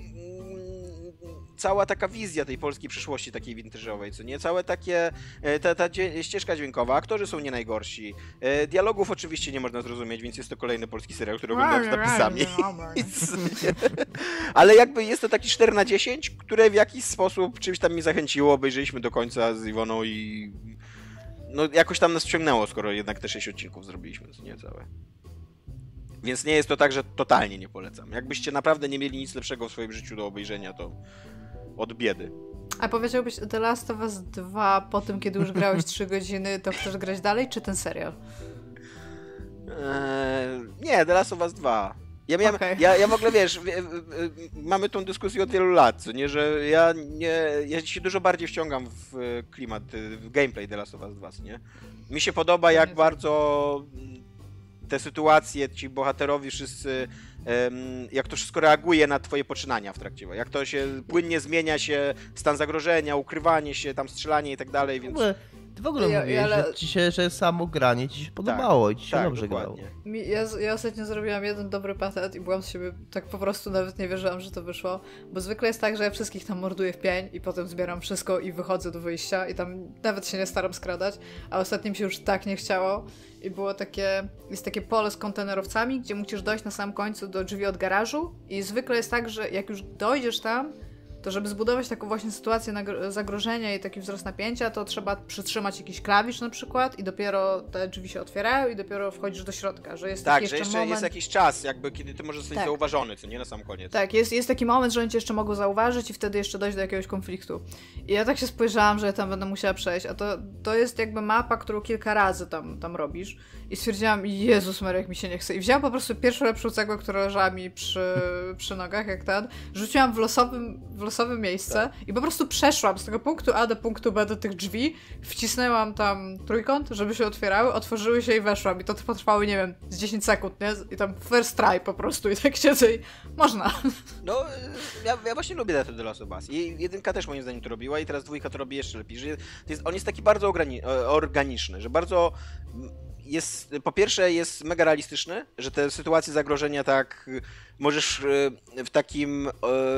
Cała taka wizja tej polskiej przyszłości takiej vintage'owej, co nie? Całe takie, ta, ta ścieżka dźwiękowa, aktorzy są nie najgorsi. Dialogów oczywiście nie można zrozumieć, więc jest to kolejny polski serial, który oglądam z napisami. Ale jakby jest to taki cztery na dziesięć, które w jakiś sposób czymś tam mi zachęciło, obejrzeliśmy do końca z Iwoną i no jakoś tam nas wciągnęło, skoro jednak te sześć odcinków zrobiliśmy, co nie całe. Więc nie jest to tak, że totalnie nie polecam. Jakbyście naprawdę nie mieli nic lepszego w swoim życiu do obejrzenia, to od biedy. A powiedziałbyś The Last of Us dwa po tym, kiedy już grałeś trzy godziny, to chcesz grać dalej, czy ten serial? Eee, nie, The Last of Us dwa. Ja, miałem, okay. ja, ja w ogóle, wiesz, w, w, mamy tą dyskusję od wielu lat, co nie, że ja, nie, ja się dużo bardziej wciągam w klimat, w gameplay The Last of Us dwa, co nie? Mi się podoba, jak bardzo te sytuacje, ci bohaterowie wszyscy, jak to wszystko reaguje na twoje poczynania w trakcie, jak to się płynnie zmienia się, stan zagrożenia, ukrywanie się, tam strzelanie i tak dalej, więc... Ty w ogóle ja, mówisz, ale... że ci się, że samo granie ci się podobało tak, i ci się tak, dobrze dokładnie. grało. Ja, ja ostatnio zrobiłam jeden dobry patent i byłam z siebie, tak po prostu nawet nie wierzyłam, że to wyszło, bo zwykle jest tak, że ja wszystkich tam morduję w pień i potem zbieram wszystko i wychodzę do wyjścia i tam nawet się nie staram skradać, a ostatnim się już tak nie chciało i było takie, jest takie pole z kontenerowcami, gdzie musisz dojść na samym końcu do drzwi od garażu i zwykle jest tak, że jak już dojdziesz tam, to żeby zbudować taką właśnie sytuację zagrożenia i taki wzrost napięcia, to trzeba przytrzymać jakiś klawisz na przykład i dopiero te drzwi się otwierają i dopiero wchodzisz do środka, że jest tak, taki że jeszcze jeszcze moment... jest jakiś czas, jakby kiedy ty możesz zostać tak. zauważony, co nie na sam koniec. Tak, jest, jest taki moment, że oni cię jeszcze mogą zauważyć i wtedy jeszcze dojść do jakiegoś konfliktu. I ja tak się spojrzałam, że ja tam będę musiała przejść, a to, to jest jakby mapa, którą kilka razy tam, tam robisz i stwierdziłam, Jezus Maria, jak mi się nie chce. I wzięłam po prostu pierwszą lepszą cegłę, która leżała mi przy, przy nogach, jak ten, rzuciłam w losowym, w losowym miejsce tak. I po prostu przeszłam z tego punktu A do punktu B do tych drzwi, wcisnęłam tam trójkąt, żeby się otwierały, otworzyły się i weszłam. I to potrwało, nie wiem, z dziesięć sekund, nie? I tam first try po prostu i tak siedzę i można. No, ja, ja właśnie lubię The Last of Us. I jedynka też moim zdaniem to robiła i teraz dwójka to robi jeszcze lepiej. Że jest, on jest taki bardzo organi- organiczny, że bardzo jest, po pierwsze jest mega realistyczny, że te sytuacje zagrożenia tak możesz w takim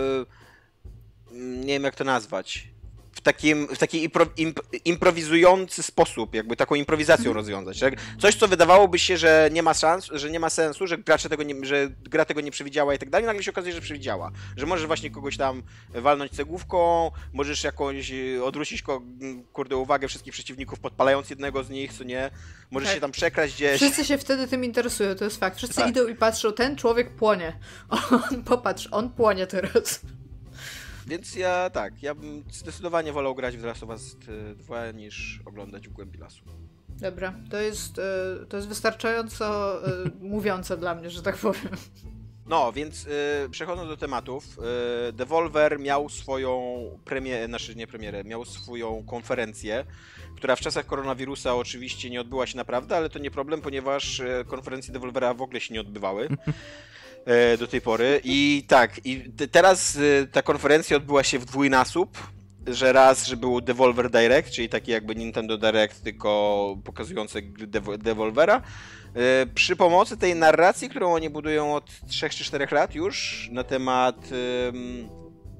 nie wiem jak to nazwać, w takim, w taki impro, imp, improwizujący sposób, jakby taką improwizacją rozwiązać. Tak? Coś, co wydawałoby się, że nie ma szans, że nie ma sensu, że gracze tego nie, że gra tego nie przewidziała i tak dalej, nagle się okazuje, że przewidziała. Że możesz właśnie kogoś tam walnąć cegłówką, możesz jakąś odwrócić kurde uwagę wszystkich przeciwników, podpalając jednego z nich, co nie, możesz tak. się tam przekraść gdzieś. Wszyscy się wtedy tym interesują, to jest fakt. Wszyscy tak. idą i patrzą, ten człowiek płonie. On, popatrz, on płonie teraz. Więc ja tak, ja bym zdecydowanie wolał grać w The Last of Us dwa niż oglądać w głębi lasu. Dobra, to jest, to jest wystarczająco mówiące dla mnie, że tak powiem. No, więc y, przechodząc do tematów, y, Devolver miał swoją premierę, znaczy nie premierę, miał swoją konferencję, która w czasach koronawirusa oczywiście nie odbyła się naprawdę, ale to nie problem, ponieważ y, konferencje Devolvera w ogóle się nie odbywały y, do tej pory. I tak, i t- teraz y, ta konferencja odbyła się w dwójnasób, że raz, że był Devolver Direct, czyli taki jakby Nintendo Direct, tylko pokazujący gry Dev- Devolvera. Przy pomocy tej narracji, którą oni budują od trzech czy czterech lat już na temat um,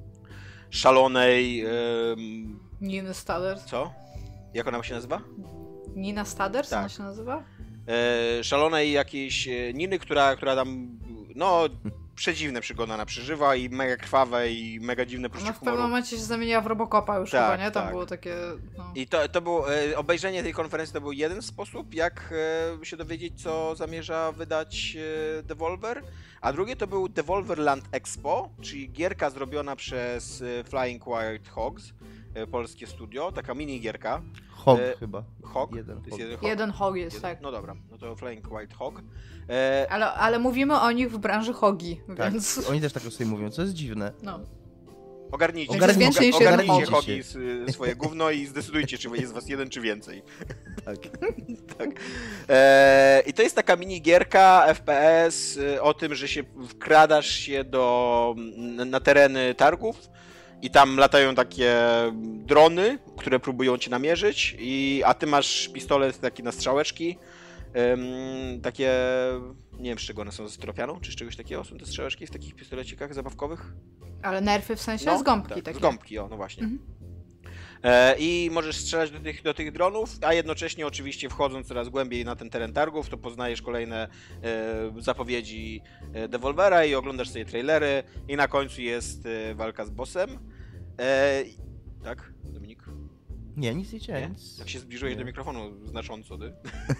szalonej... Um, Nina Staders. co? Jak ona się nazywa? Nina Staders Tak. ona się nazywa? E, szalonej jakiejś Niny, która, która tam, no, przedziwne przygody ona przeżywa i mega krwawe i mega dziwne poczucie Ona w humoru. pewnym momencie się zamieniła w Robocopa już Tak, chyba, nie? Tam tak. było takie... No. I to, to było, e, obejrzenie tej konferencji to był jeden sposób, jak e, się dowiedzieć, co zamierza wydać e, Devolver, a drugie to był Devolver Land Expo, czyli gierka zrobiona przez e, Flying Wild Hogs, e, polskie studio, taka mini gierka. Hog E, chyba. Hog? Jeden To jest hog. jeden hog? Jeden hog jest, Jeden? tak. No dobra, no to Flying Wild Hog. E, Ale, ale mówimy o nich w branży hogi, Tak, więc... oni też tak o sobie mówią, co jest dziwne. No. Ogarnijcie, Ogarnijcie ogarnijcie, niż jeden ogarnijcie hog. hogi s- swoje gówno i zdecydujcie, czy jest was jeden, czy więcej. Tak. tak. E, I to jest taka mini gierka F P S y, o tym, że się wkradasz się do, na tereny targów i tam latają takie drony, które próbują cię namierzyć, i, a ty masz pistolet taki na strzałeczki. Ym, takie, nie wiem z czego one są, ze stropianą, czy z czegoś takiego są te strzałeczki w takich pistolecikach zabawkowych? Ale nerfy w sensie z gąbki tak, takie. z gąbki, o, no właśnie. Mhm. E, I możesz strzelać do tych, do tych dronów, a jednocześnie oczywiście wchodząc coraz głębiej na ten teren targów, to poznajesz kolejne e, zapowiedzi e, Devolvera i oglądasz sobie trailery i na końcu jest e, walka z bossem. E, tak, Dominik? Nie, nic nie Nie? chciałem. Nic... Tak się zbliżyłeś Nie. do mikrofonu znacząco, ty.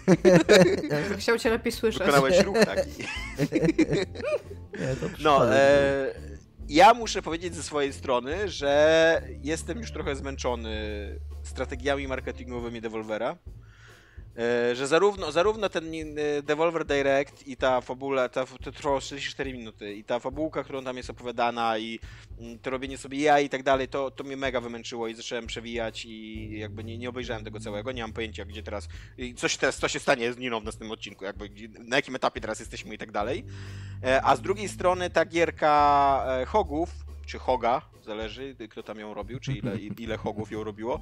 Chciał cię lepiej słyszeć. Wykonałeś ruch taki. Nie, to No, przypadek. e, ja muszę powiedzieć ze swojej strony, że jestem już trochę zmęczony strategiami marketingowymi Devolvera. E, że zarówno, zarówno ten e, Devolver Direct i ta fabula, ta, to trwało trzydzieści cztery minuty, i ta fabułka, którą tam jest opowiadana, i mm, to robienie sobie jaj i tak dalej, to, to mnie mega wymęczyło i zacząłem przewijać i jakby nie, nie obejrzałem tego całego, nie mam pojęcia, gdzie teraz, i co się teraz, co się stanie z Niną w następnym odcinku, jakby gdzie, na jakim etapie teraz jesteśmy i tak dalej. E, a z drugiej strony ta gierka e, Hogów, czy Hoga, zależy kto tam ją robił, czy ile, ile Hogów ją robiło.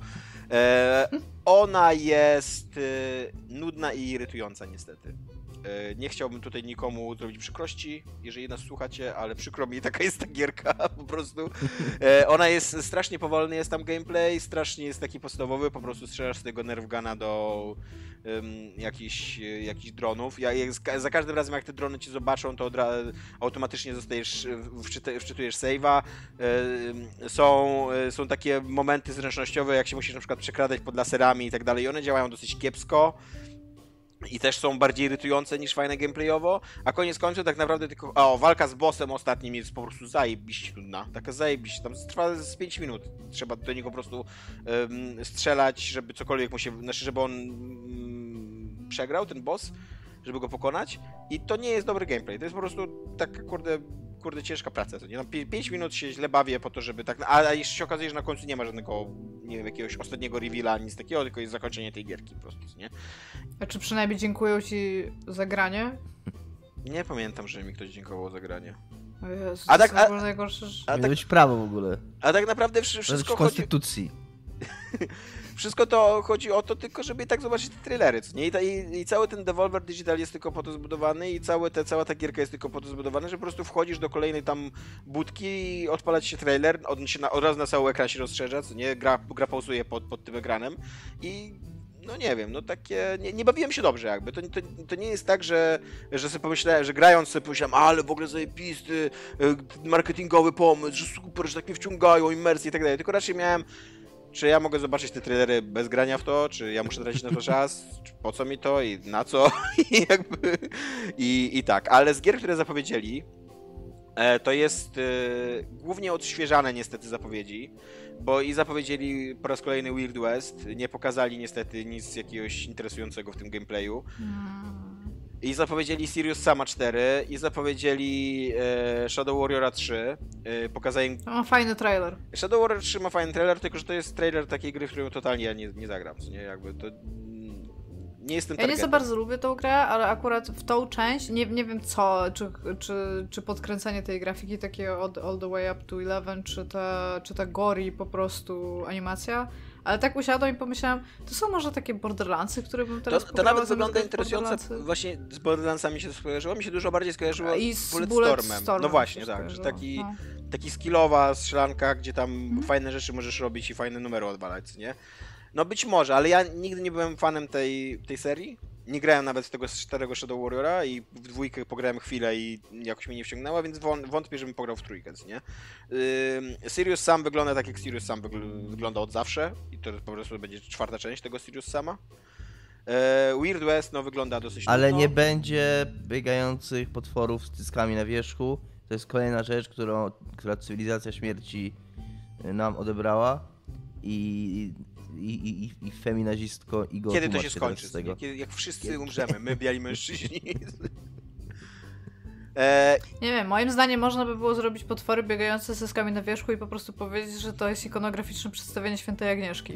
E, ona jest e, nudna i irytująca niestety. E, nie chciałbym tutaj nikomu zrobić przykrości, jeżeli nas słuchacie, ale przykro mi, taka jest ta gierka po prostu. E, ona jest strasznie powolny, jest tam gameplay, strasznie jest taki podstawowy, po prostu strzelasz z tego nerfguna do um, jakichś, jakichś dronów. Ja, jak, za każdym razem jak te drony cię zobaczą, to odra- automatycznie zostajesz, wczyt- wczytujesz save'a. E, są, są takie momenty zręcznościowe, jak się musisz na przykład przekradać pod laserami i tak dalej, i one działają dosyć kiepsko. I też są bardziej irytujące niż fajne gameplayowo, a koniec końców tak naprawdę tylko... O, walka z bossem ostatnim jest po prostu zajebiście nudna. Taka zajebiście, tam trwa z pięć minut. Trzeba do niego po prostu um, strzelać, żeby cokolwiek mu się... Znaczy, żeby on um, przegrał, ten boss, żeby go pokonać. I to nie jest dobry gameplay, to jest po prostu taka, kurde... kurde, ciężka praca, to nie? pięć minut się źle bawię po to, żeby tak... A jeszcze się okazuje, że na końcu nie ma żadnego, nie wiem, jakiegoś ostatniego reveala, nic takiego, tylko jest zakończenie tej gierki po prostu, nie? A czy przynajmniej dziękuję ci za granie? Nie pamiętam, że mi ktoś dziękował za granie. O Jezu, A to tak, są a- w ogóle najgorsze rzeczy. A Powinno tak, być prawo w ogóle. a tak naprawdę wszy- Wszystko wszystko w chodzi... konstytucji. Wszystko to chodzi o to tylko, żeby tak zobaczyć te trailery, co nie? I, ta, i, I cały ten Devolver Digital jest tylko po to zbudowany i całe te, cała ta gierka jest tylko po to zbudowana, że po prostu wchodzisz do kolejnej tam budki i odpalać się trailer, on się na, od razu na cały ekran się rozszerza, co nie? Gra, gra pauzuje pod, pod tym ekranem i no nie wiem, no takie, nie, nie bawiłem się dobrze jakby, to, to, to nie jest tak, że, że sobie pomyślałem, że grając sobie pomyślałem, ale w ogóle zajebisty e, marketingowy pomysł, że super, że tak mnie wciągają, imersje i tak dalej, tylko raczej miałem, czy ja mogę zobaczyć te trailery bez grania w to, czy ja muszę tracić na to czas, czy po co mi to i na co, i jakby, i, i tak, ale z gier, które zapowiedzieli, e, to jest e, głównie odświeżane niestety zapowiedzi, bo i zapowiedzieli po raz kolejny Wild West, nie pokazali niestety nic jakiegoś interesującego w tym gameplayu. Hmm. I zapowiedzieli Serious Sama cztery, i zapowiedzieli e, Shadow Warriora trzy. E, pokazali... To ma fajny trailer. Shadow Warrior trzy ma fajny trailer, tylko że to jest trailer takiej gry, w którą totalnie ja nie, nie zagram, co nie? Jakby to... Nie jestem Ja nie targetem. za bardzo lubię tą grę, ale akurat w tą część, nie, nie wiem co, czy, czy, czy podkręcenie tej grafiki takiego od all the way up to eleven, czy ta, czy ta gori po prostu animacja, ale tak usiadłam i pomyślałam, to są może takie Borderlandsy, które bym teraz To, to pograła, nawet wygląda zamiast interesująco, Borderlandsy. właśnie z Borderlandsami się skojarzyło, mi się dużo bardziej skojarzyło I z z Bulletstormem. Bulletstormem No właśnie, się tak, że skojarzyło, taki, no. taki skillowa strzelanka, gdzie tam Mhm. fajne rzeczy możesz robić i fajne numery odwalać, nie? No być może, ale ja nigdy nie byłem fanem tej, tej serii. Nie grałem nawet z tego starego Shadow Warriora i w dwójkę pograłem chwilę i jakoś mnie nie wciągnęła, więc wątpię, żebym pograł w trójkę, nie? Yy, Serious Sam wygląda tak, jak Serious Sam wygl- wygląda od zawsze i to po prostu będzie czwarta część tego Serious Sama. Yy, Weird West, no wygląda dosyć Ale nudno. nie będzie biegających potworów z cyckami na wierzchu. To jest kolejna rzecz, którą, która cywilizacja śmierci nam odebrała. I, i, i, i, i feminazistko i go Kiedy to się tłumaczcie teraz skończy? z tego. Kiedy, jak wszyscy umrzemy, my biali mężczyźni. e, Nie wiem, moim zdaniem można by było zrobić potwory biegające ze skami na wierzchu i po prostu powiedzieć, że to jest ikonograficzne przedstawienie Świętej Agnieszki.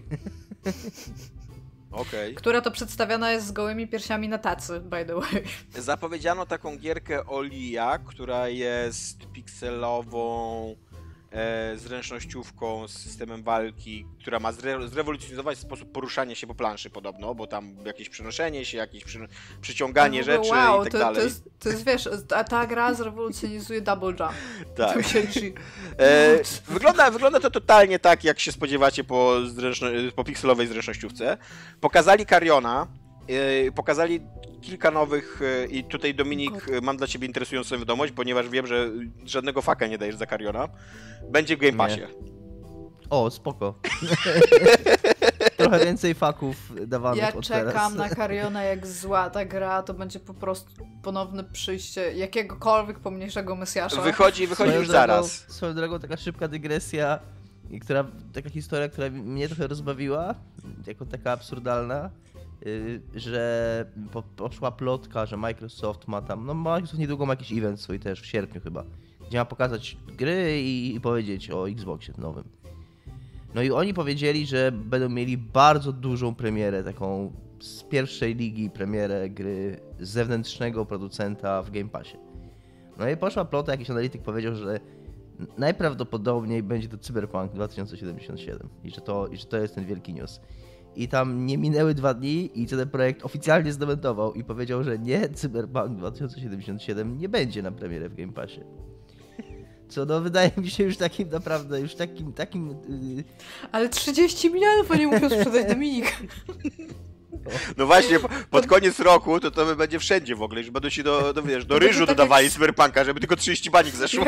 Okej. Która to przedstawiana jest z gołymi piersiami na tacy, by the way. Zapowiedziano taką gierkę Olia, która jest pikselową e, zręcznościówką z systemem walki, która ma zre zrewolucjonizować sposób poruszania się po planszy podobno, bo tam jakieś przenoszenie się, jakieś przy przyciąganie No w ogóle, rzeczy wow, i tak to, dalej. To jest, to jest, wiesz, ta, ta gra zrewolucjonizuje double jump. Tak. To się- E, wygląda, wygląda to totalnie tak, jak się spodziewacie po, zręczno, po pikselowej zręcznościówce. Pokazali Cariona, e, pokazali kilka nowych e, i tutaj Dominik, e, mam dla ciebie interesującą wiadomość, ponieważ wiem, że żadnego faka nie dajesz za Cariona. Będzie w Game Passie. O, spoko. Trochę więcej faków dawanych Ja od czekam teraz. na Cariona jak zła ta gra, to będzie po prostu ponowne przyjście jakiegokolwiek pomniejszego Mesjasza. Wychodzi, wychodzi Swoją już drogą- zaraz. Swoją drogą taka szybka dygresja, i która, taka historia, która mnie trochę rozbawiła, jako taka absurdalna, yy, że po, poszła plotka, że Microsoft ma tam, no Microsoft niedługo ma jakiś event swój też, w sierpniu chyba, gdzie ma pokazać gry i, i powiedzieć o Xboxie nowym. No i oni powiedzieli, że będą mieli bardzo dużą premierę, taką z pierwszej ligi premierę gry z zewnętrznego producenta w Game Passie. No i poszła plota, jakiś analityk powiedział, że najprawdopodobniej będzie to Cyberpunk dwa tysiące siedemdziesiąt siedem i że to, i że to jest ten wielki news. I tam nie minęły dwa dni i C D Projekt oficjalnie zdementował i powiedział, że nie, Cyberpunk dwa tysiące siedemdziesiąt siedem nie będzie na premierę w Game Passie. Co no wydaje mi się już takim naprawdę, już takim, takim... Yy... Ale trzydzieści milionów oni muszą sprzedać, Dominik. No właśnie, po- pod koniec roku to to będzie wszędzie w ogóle, już będą się do, do, wiesz, do To ryżu będzie tak dodawali jak- Cyberpunka, żeby tylko trzydzieści banik zeszło.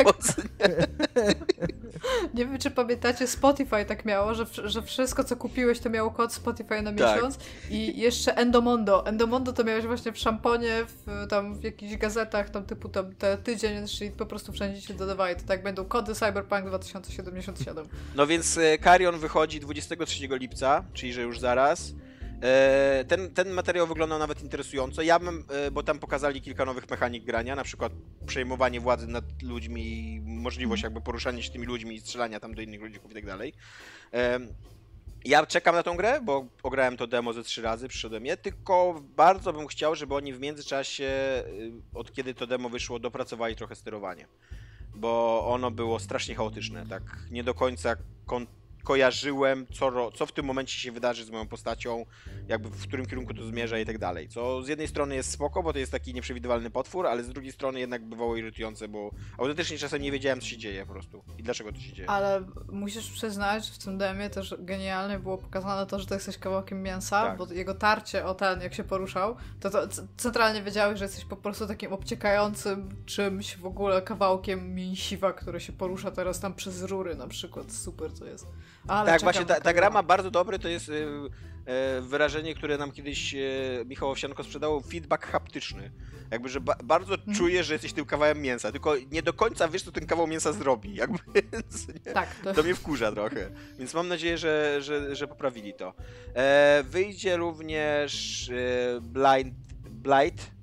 Nie wiem, czy pamiętacie, Spotify tak miało, że, w- że wszystko, co kupiłeś, to miało kod Spotify na Tak. miesiąc. I jeszcze Endomondo. Endomondo to miałeś właśnie w szamponie, w, tam w jakichś gazetach, tam typu tam te tydzień, czyli po prostu wszędzie się dodawali. To tak będą kody Cyberpunk dwa tysiące siedemdziesiąt siedem. No więc e, Carion wychodzi dwudziestego trzeciego lipca, czyli że już zaraz. E, Ten, ten materiał wyglądał nawet interesująco. Ja bym, e, bo tam pokazali kilka nowych mechanik grania, na przykład przejmowanie władzy nad ludźmi i możliwość jakby poruszania się tymi ludźmi i strzelania tam do innych ludzików i tak dalej. E, Ja czekam na tą grę, bo ograłem to demo ze trzy razy, przyszedłem je, tylko bardzo bym chciał, żeby oni w międzyczasie, y, od kiedy to demo wyszło, dopracowali trochę sterowanie. Bo ono było strasznie chaotyczne, tak nie do końca kon- kojarzyłem, co, ro- co w tym momencie się wydarzy z moją postacią, jakby w którym kierunku to zmierza i tak dalej. Co z jednej strony jest spoko, bo to jest taki nieprzewidywalny potwór, ale z drugiej strony jednak bywało irytujące, bo autentycznie czasem nie wiedziałem, co się dzieje po prostu i dlaczego to się dzieje. Ale musisz przyznać, że w tym demie też genialnie było pokazane to, że ty jesteś kawałkiem mięsa, Tak. bo jego tarcie o ten, jak się poruszał, to, to c- centralnie wiedziałeś, że jesteś po prostu takim obciekającym czymś w ogóle kawałkiem mięsiwa, który się porusza teraz tam przez rury na przykład. Super to jest. Ale Tak, czekam właśnie na ta, ta gra Cariona. ma bardzo dobre, to jest y, y, wyrażenie, które nam kiedyś y, Michał Owsianko sprzedał, feedback haptyczny. Jakby, że ba bardzo Mhm. czujesz, że jesteś tym kawałem mięsa, tylko nie do końca wiesz, co ten kawał mięsa zrobi. Jakby, nie? Tak, to... To mnie wkurza trochę, więc mam nadzieję, że, że, że poprawili to. E, wyjdzie również e, Blind, Blight,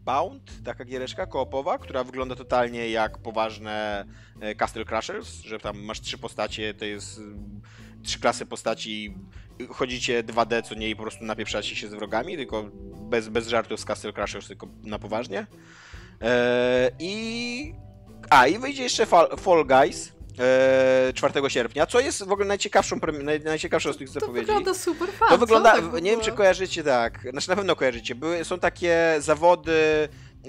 Bound, taka giereczka koopowa, która wygląda totalnie jak poważne Castle Crashers, że tam masz trzy postacie, to jest trzy klasy postaci, chodzicie dwa D co nie i po prostu napieprzacie się z wrogami, tylko bez, bez żartów z Castle Crashers, tylko na poważnie. Eee, I... A, i wyjdzie jeszcze Fall, Fall Guys e, czwartego sierpnia, co jest w ogóle najciekawszą, naj, najciekawszą z tych zapowiedzi. To wygląda super fan. To wygląda, tak nie wiem czy kojarzycie, tak, znaczy na pewno kojarzycie, były, są takie zawody...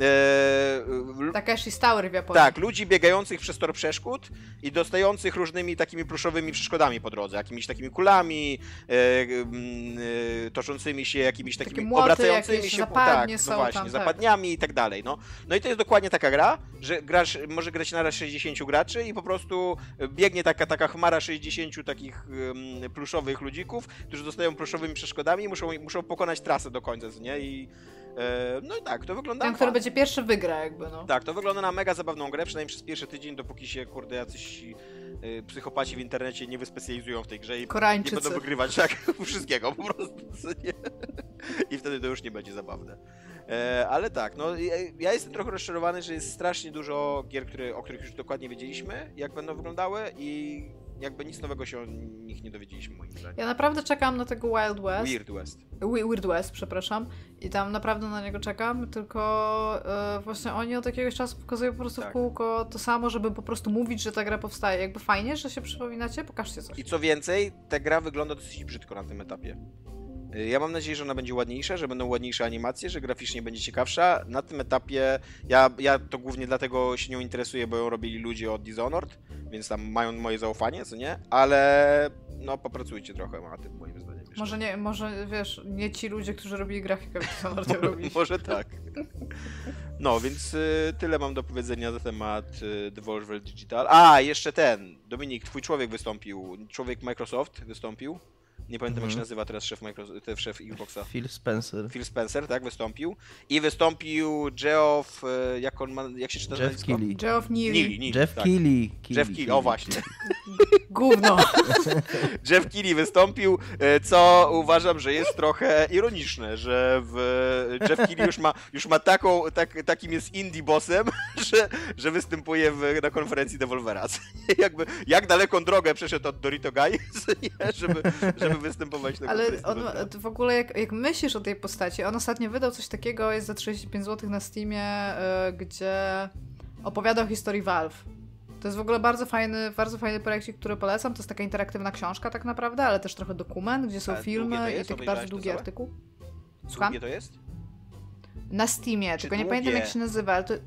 E, Taka Ashes Tower w Japonii. tak, ludzi biegających przez tor przeszkód i dostających różnymi takimi pluszowymi przeszkodami po drodze, jakimiś takimi kulami, e, e, toczącymi się, jakimiś takimi Takie młoty, obracającymi jakieś się, zapadnie tak, są no właśnie, tam, zapadniami i tak dalej, no. No i to jest dokładnie taka gra, że grasz, może grać naraz sześćdziesięciu graczy i po prostu biegnie taka, taka chmara sześćdziesięciu takich um, pluszowych ludzików, którzy dostają pluszowymi przeszkodami i muszą, muszą pokonać trasę do końca, nie? I no i tak, to wygląda... Ten, który będzie pierwszy, wygra jakby, no. Tak, to wygląda na mega zabawną grę, przynajmniej przez pierwszy tydzień, dopóki się, kurde, jacyś y, psychopaci w internecie nie wyspecjalizują w tej grze i Koreańczycy. nie będą wygrywać tak wszystkiego po prostu, nie? I wtedy to już nie będzie zabawne. E, ale tak, no ja, ja jestem trochę rozczarowany, że jest strasznie dużo gier, które, o których już dokładnie wiedzieliśmy, jak będą wyglądały i jakby nic nowego się o nich nie dowiedzieliśmy, moim zdaniem. Ja naprawdę czekam na tego Wild West. Weird West. Weird West, przepraszam. I tam naprawdę na niego czekam, tylko yy, właśnie oni od jakiegoś czasu pokazują po prostu tak. w kółko to samo, żeby po prostu mówić, że ta gra powstaje. Jakby fajnie, że się przypominacie, pokażcie coś. I co więcej, ta gra wygląda dosyć brzydko na tym etapie. Ja mam nadzieję, że ona będzie ładniejsza, że będą ładniejsze animacje, że graficznie będzie ciekawsza. Na tym etapie, ja, ja to głównie dlatego się nią interesuję, bo ją robili ludzie od Dishonored, więc tam mają moje zaufanie, co nie? Ale no popracujcie trochę na tym, moim zdaniem. Jeszcze. Może nie, może wiesz, nie ci ludzie, którzy robili grafikę, to robili. Może tak. No, więc y, tyle mam do powiedzenia na temat y, Devolver Digital. A, jeszcze ten, Dominik, twój człowiek wystąpił, człowiek Microsoft wystąpił. Nie pamiętam mm. jak się nazywa teraz szef, Microsoft, szef Xboxa. Phil Spencer. Phil Spencer, tak, wystąpił. I wystąpił Geoff, jak on ma, jak się czyta? Jeff Keighley. Geoff Neely. Neely, Neely, Jeff tak. Keighley. Jeff Keighley, o właśnie. Gówno. Jeff Keighley wystąpił, co uważam, że jest trochę ironiczne, że w Jeff Keighley już ma, już ma taką, tak, takim jest indie bossem, że, że występuje w, na konferencji Devolvera. Jakby, jak daleką drogę przeszedł od Dorito Guy, żeby, żeby występować na Ale konferencji on Devolvera. w ogóle jak, jak myślisz o tej postaci, on ostatnio wydał coś takiego, jest za trzydzieści pięć złotych na Steamie, yy, gdzie opowiada o historii Valve. To jest w ogóle bardzo fajny, bardzo fajny projekcik, który polecam. To jest taka interaktywna książka tak naprawdę, ale też trochę dokument, gdzie są A długie to filmy jest? i taki Obejrzałeś bardzo to długi całe? artykuł. Słucham? Długie to jest? Na Steamie, Czy tylko nie długie? pamiętam jak się nazywa, ale to...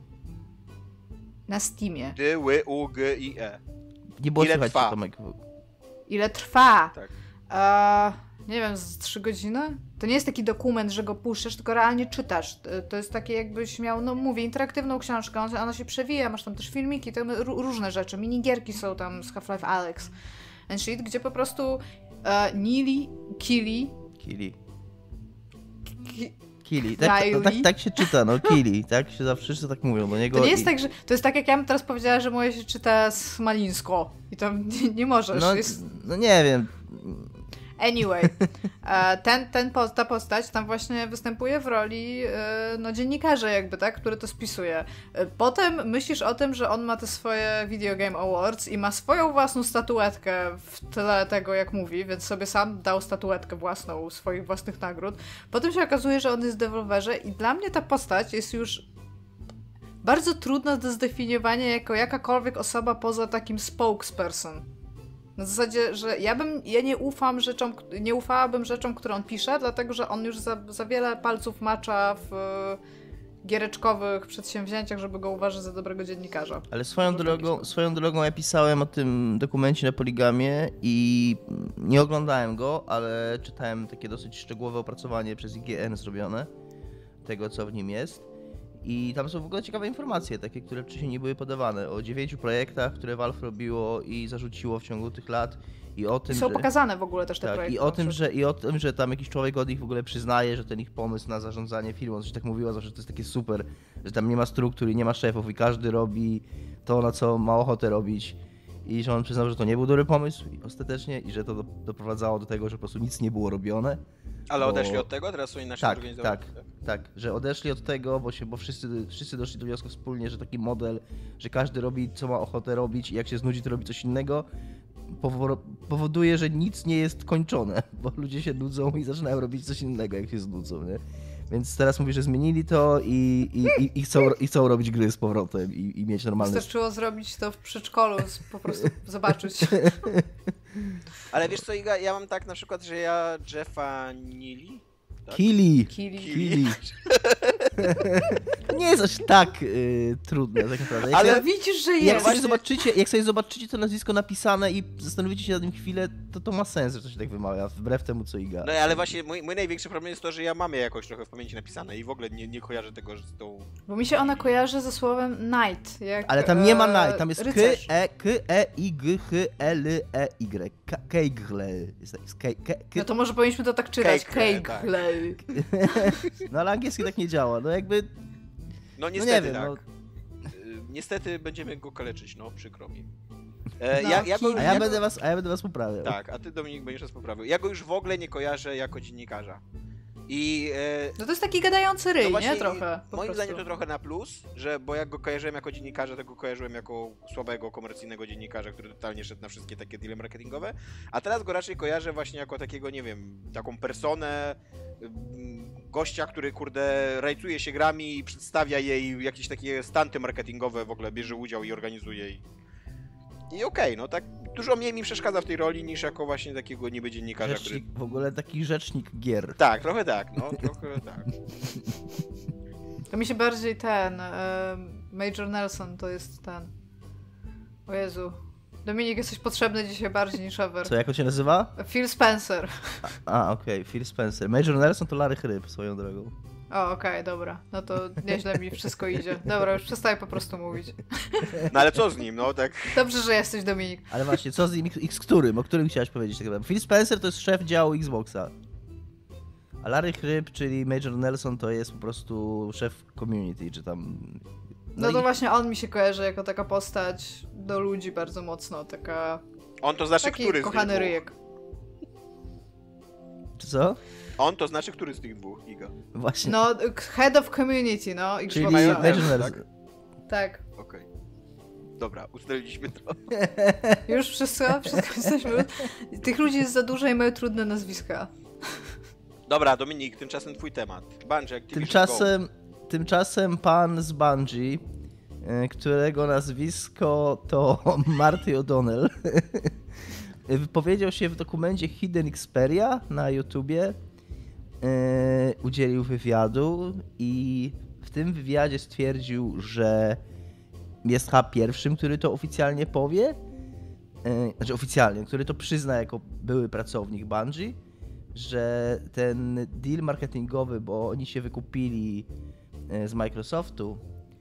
Na Steamie. D, Ły, U, G, I, E. Nie było Ile słychać, trwa? Tomek. Ile trwa? Tak. Eee, nie wiem, z trzy godziny? To nie jest taki dokument, że go puszczasz, tylko realnie czytasz. To jest takie jakbyś miał, no mówię, interaktywną książkę, ona się przewija, masz tam też filmiki, tam różne rzeczy, minigierki są tam z Half-Life Alyx and shit, gdzie po prostu e, Neely, Keighley, Keighley. Ki- Keighley. Tak, Riley. tak, tak się czyta, no Keighley. Tak się zawsze wszyscy tak mówią do niego. To nie jest i... tak, że to jest tak, jak ja bym teraz powiedziała, że moje się czyta smalińsko i tam nie, nie możesz. No, jest... no nie wiem. Anyway, e, ten, ten, po- ta postać tam właśnie występuje w roli e, no, dziennikarza jakby, tak, który to spisuje. E, Potem myślisz o tym, że on ma te swoje Video Game Awards i ma swoją własną statuetkę w tle tego, jak mówi, więc sobie sam dał statuetkę własną swoich własnych nagród. Potem się okazuje, że on jest w Devolverze i dla mnie ta postać jest już bardzo trudna do zdefiniowania jako jakakolwiek osoba poza takim spokesperson. Na zasadzie, że ja bym, ja nie ufam rzeczom, nie ufałabym rzeczom, które on pisze, dlatego, że on już za, za wiele palców macza w e, giereczkowych przedsięwzięciach, żeby go uważać za dobrego dziennikarza. Ale swoją Może drogą, taki swoją drogą ja pisałem o tym dokumencie na Poligamie i nie oglądałem go, ale czytałem takie dosyć szczegółowe opracowanie przez I G N zrobione tego, co w nim jest. I tam są w ogóle ciekawe informacje, takie, które wcześniej nie były podawane, o dziewięciu projektach, które Valve robiło i zarzuciło w ciągu tych lat i o tym, Są że... pokazane w ogóle też te tak, projekty. i o tym, że i o tym, że tam jakiś człowiek od nich w ogóle przyznaje, że ten ich pomysł na zarządzanie firmą, coś tak mówiła zawsze, że to jest takie super, że tam nie ma struktur i nie ma szefów i każdy robi to, na co ma ochotę robić. I że on przyznał, że to nie był dobry pomysł ostatecznie i że to do, doprowadzało do tego, że po prostu nic nie było robione. Ale bo... odeszli od tego? Teraz są inaczej Tak, zorganizowani? tak, tak, że odeszli od tego, bo, się, bo wszyscy, wszyscy doszli do wniosku wspólnie, że taki model, że każdy robi co ma ochotę robić i jak się znudzi, to robi coś innego, powo- powoduje, że nic nie jest kończone, bo ludzie się nudzą i zaczynają robić coś innego, jak się znudzą, nie? Więc teraz mówi, że zmienili to i, i, i, i, chcą, i chcą robić gry z powrotem i, i mieć normalne... Wystarczyło zrobić to w przedszkolu, po prostu zobaczyć. Ale wiesz co, Iga, ja mam tak na przykład, że ja Jeffa Neely... Tak? Kili! Kili. Kili! To nie jest aż tak y, trudne tak naprawdę. Jak Ale Ale widzisz, że Jak jest. sobie, zobaczycie, jak sobie zobaczycie to nazwisko napisane i zastanowicie się nad nim chwilę, to to ma sens, że to się tak wymawia, wbrew temu co Iga. No ale właśnie mój, mój największy problem jest to, że ja mam je jakoś trochę w pamięci napisane i w ogóle nie, nie kojarzę tego z tą... Bo mi się ona kojarzy ze słowem knight. Jak, Ale tam nie ma e, night, tam jest K, rycerz. E, K, E, I, G, H, L, E, Y. Keigle. Jest tak, jest ke, ke, ke. No to może powinniśmy to tak czytać. Cake, Cake. tak. No ale angielski tak nie działa, no jakby, No no niestety nie wiem, tak. no. Y, Niestety będziemy go kaleczyć, no przykro mi. E, No, ja, ja go, Kili. A ja ja go- będę was, a ja będę was poprawiał. Tak, a ty Dominik będziesz nas poprawił. Ja go już w ogóle nie kojarzę jako dziennikarza. I e, No to jest taki gadający ryj, no właśnie, nie? Trochę. Po moim prostu. zdaniem to trochę na plus, że bo jak go kojarzyłem jako dziennikarza, to go kojarzyłem jako słabego komercyjnego dziennikarza, który totalnie szedł na wszystkie takie deale marketingowe, a teraz go raczej kojarzę właśnie jako takiego, nie wiem, taką personę, ym, gościa, który kurde rajcuje się grami i przedstawia jej jakieś takie stanty marketingowe, w ogóle bierze udział i organizuje. I, i okej, no tak dużo mniej mi przeszkadza w tej roli niż jako właśnie takiego niby dziennikarza, który... Rzecznik, w ogóle taki rzecznik gier. Tak, trochę tak, no, trochę tak. To mi się bardziej ten... E, Major Nelson to jest ten... O Jezu. Dominik, jesteś potrzebny dzisiaj bardziej niż ever. Co, jak on się nazywa? Phil Spencer. A, okej, Phil Spencer. Major Nelson to Larry Hryb, swoją drogą. O, okej, dobra. No to nieźle mi wszystko idzie. Dobra, już przestaję po prostu mówić. No ale co z nim, no tak... Dobrze, że jesteś, Dominik. Ale właśnie, co z nim i z którym? O którym chciałaś powiedzieć tak naprawdę? Phil Spencer to jest szef działu Xboxa. A Larry Hryb, czyli Major Nelson, to jest po prostu szef community, czy tam... No to i... właśnie on mi się kojarzy jako taka postać do ludzi bardzo mocno, taka... On to znaczy, Taki który z kochany tych dwóch? ryjek. Czy co? On to znaczy, który z tych dwóch, Iga? Właśnie. No, head of community, no. czyli Xboxa. Major tak? Nelson. Tak. Okej. Dobra, ustaliliśmy to. Już wszystko? Wszystko jesteśmy... Tych ludzi jest za dużo i mają trudne nazwiska. Dobra, Dominik, tymczasem twój temat. Bungie, Activision, Tymczasem, tymczasem pan z Bungie, e, którego nazwisko to Marty O'Donnell, wypowiedział się w dokumencie Hidden Xperia na YouTubie, e, udzielił wywiadu i w tym wywiadzie stwierdził, że jest chyba pierwszym, który to oficjalnie powie, e, znaczy oficjalnie, który to przyzna jako były pracownik Bungie, że ten deal marketingowy, bo oni się wykupili z Microsoftu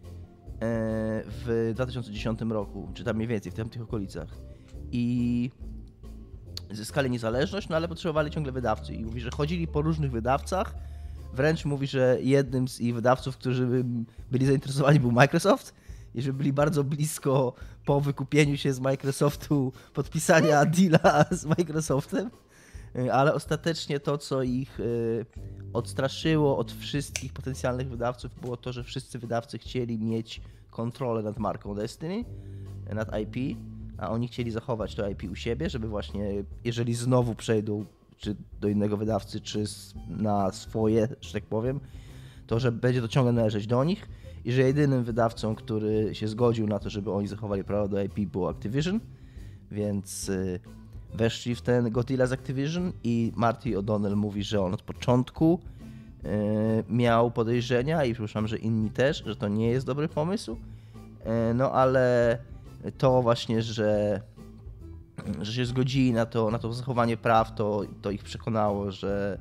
w dwa tysiące dziesiątym roku, czy tam mniej więcej, w tamtych okolicach. I zyskali niezależność, no ale potrzebowali ciągle wydawcy. I mówi, że chodzili po różnych wydawcach. Wręcz mówi, że jednym z ich wydawców, którzy byli zainteresowani, był Microsoft. I że byli bardzo blisko po wykupieniu się z Microsoftu podpisania deala z Microsoftem. Ale ostatecznie to, co ich odstraszyło od wszystkich potencjalnych wydawców, było to, że wszyscy wydawcy chcieli mieć kontrolę nad marką Destiny, nad I P, a oni chcieli zachować to I P u siebie, żeby właśnie, jeżeli znowu przejdą czy do innego wydawcy, czy na swoje, że tak powiem, to że będzie to ciągle należeć do nich i że jedynym wydawcą, który się zgodził na to, żeby oni zachowali prawo do I P, było Activision, więc weszli w ten deal z Activision i Marty O'Donnell mówi, że on od początku yy, miał podejrzenia i przypuszczam, że inni też, że to nie jest dobry pomysł, yy, no ale to właśnie, że, że się zgodzili na to, na to zachowanie praw, to, to ich przekonało, że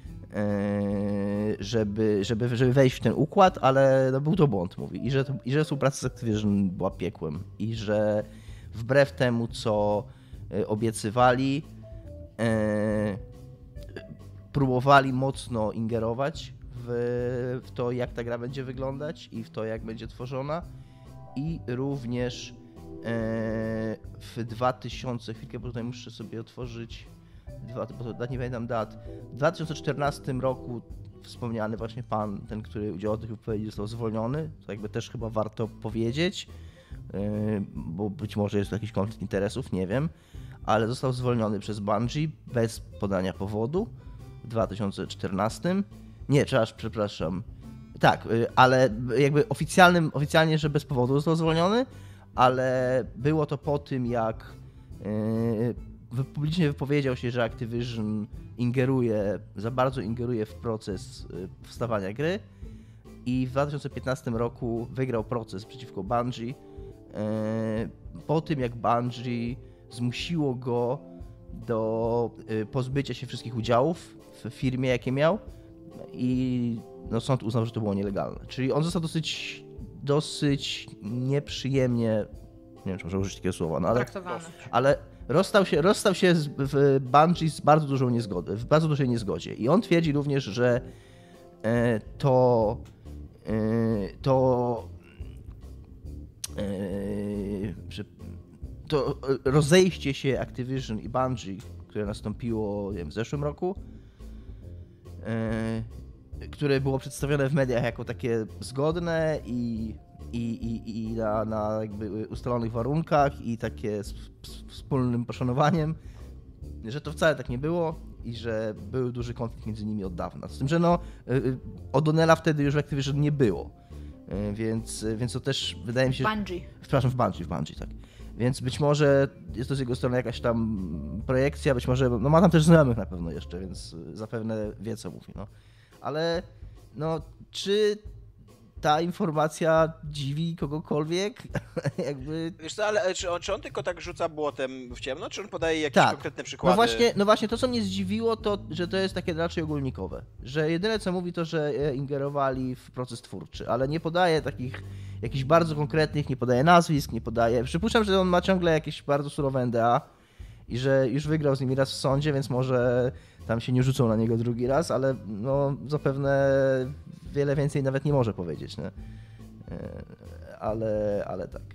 yy, żeby, żeby, żeby wejść w ten układ, ale no, był to błąd, mówi, i że, to, i że współpraca z Activision była piekłem i że wbrew temu, co obiecywali, e, próbowali mocno ingerować w, w to, jak ta gra będzie wyglądać i w to, jak będzie tworzona i również e, w dwa tysiące, chwilkę, bo tutaj muszę sobie otworzyć dwa, bo nie pamiętam dat, w dwa tysiące czternastym roku wspomniany właśnie pan, ten, który udziałał w tych wypowiedzi, został zwolniony, to jakby też chyba warto powiedzieć, bo być może jest to jakiś konflikt interesów, nie wiem, ale został zwolniony przez Bungie bez podania powodu w dwa tysiące czternastym. Nie, przepraszam, tak, ale jakby oficjalnym, oficjalnie, że bez powodu został zwolniony, ale było to po tym, jak publicznie wypowiedział się, że Activision ingeruje, za bardzo ingeruje w proces powstawania gry i w dwa tysiące piętnastym roku wygrał proces przeciwko Bungie po tym, jak Bungie zmusiło go do pozbycia się wszystkich udziałów w firmie, jakie miał i no, sąd uznał, że to było nielegalne. Czyli on został dosyć, dosyć nieprzyjemnie, nie wiem, czy można użyć takiego słowa, no ale, ale rozstał się, rozstał się z, w Bungie z bardzo dużą niezgodą, w bardzo dużej niezgodzie. I on twierdzi również, że e, to e, to e, że to rozejście się Activision i Bungie, które nastąpiło, nie wiem, w zeszłym roku, e, które było przedstawione w mediach jako takie zgodne i i, i, i na, na jakby ustalonych warunkach i takie z, z wspólnym poszanowaniem, że to wcale tak nie było i że był duży konflikt między nimi od dawna. Z tym, że no O'Donnella wtedy już w Activision nie było, więc, więc to też wydaje mi się... Bungie. Przepraszam, w Bungie, w Bungie, tak. Więc być może jest to z jego strony jakaś tam projekcja, być może, no ma tam też znajomych na pewno jeszcze, więc zapewne wie, co mówi, no. Ale no, czy ta informacja dziwi kogokolwiek? Jakby... Wiesz co, ale czy on, czy on tylko tak rzuca błotem w ciemno, czy on podaje jakieś tak. konkretne przykłady? No właśnie, no właśnie, to co mnie zdziwiło, to że to jest takie raczej ogólnikowe. Że jedyne co mówi, to że ingerowali w proces twórczy, ale nie podaje takich jakichś bardzo konkretnych, nie podaje nazwisk, nie podaje... Przypuszczam, że on ma ciągle jakieś bardzo surowe N D A i że już wygrał z nimi raz w sądzie, więc może tam się nie rzucą na niego drugi raz, ale no zapewne wiele więcej nawet nie może powiedzieć, nie? Ale, ale tak.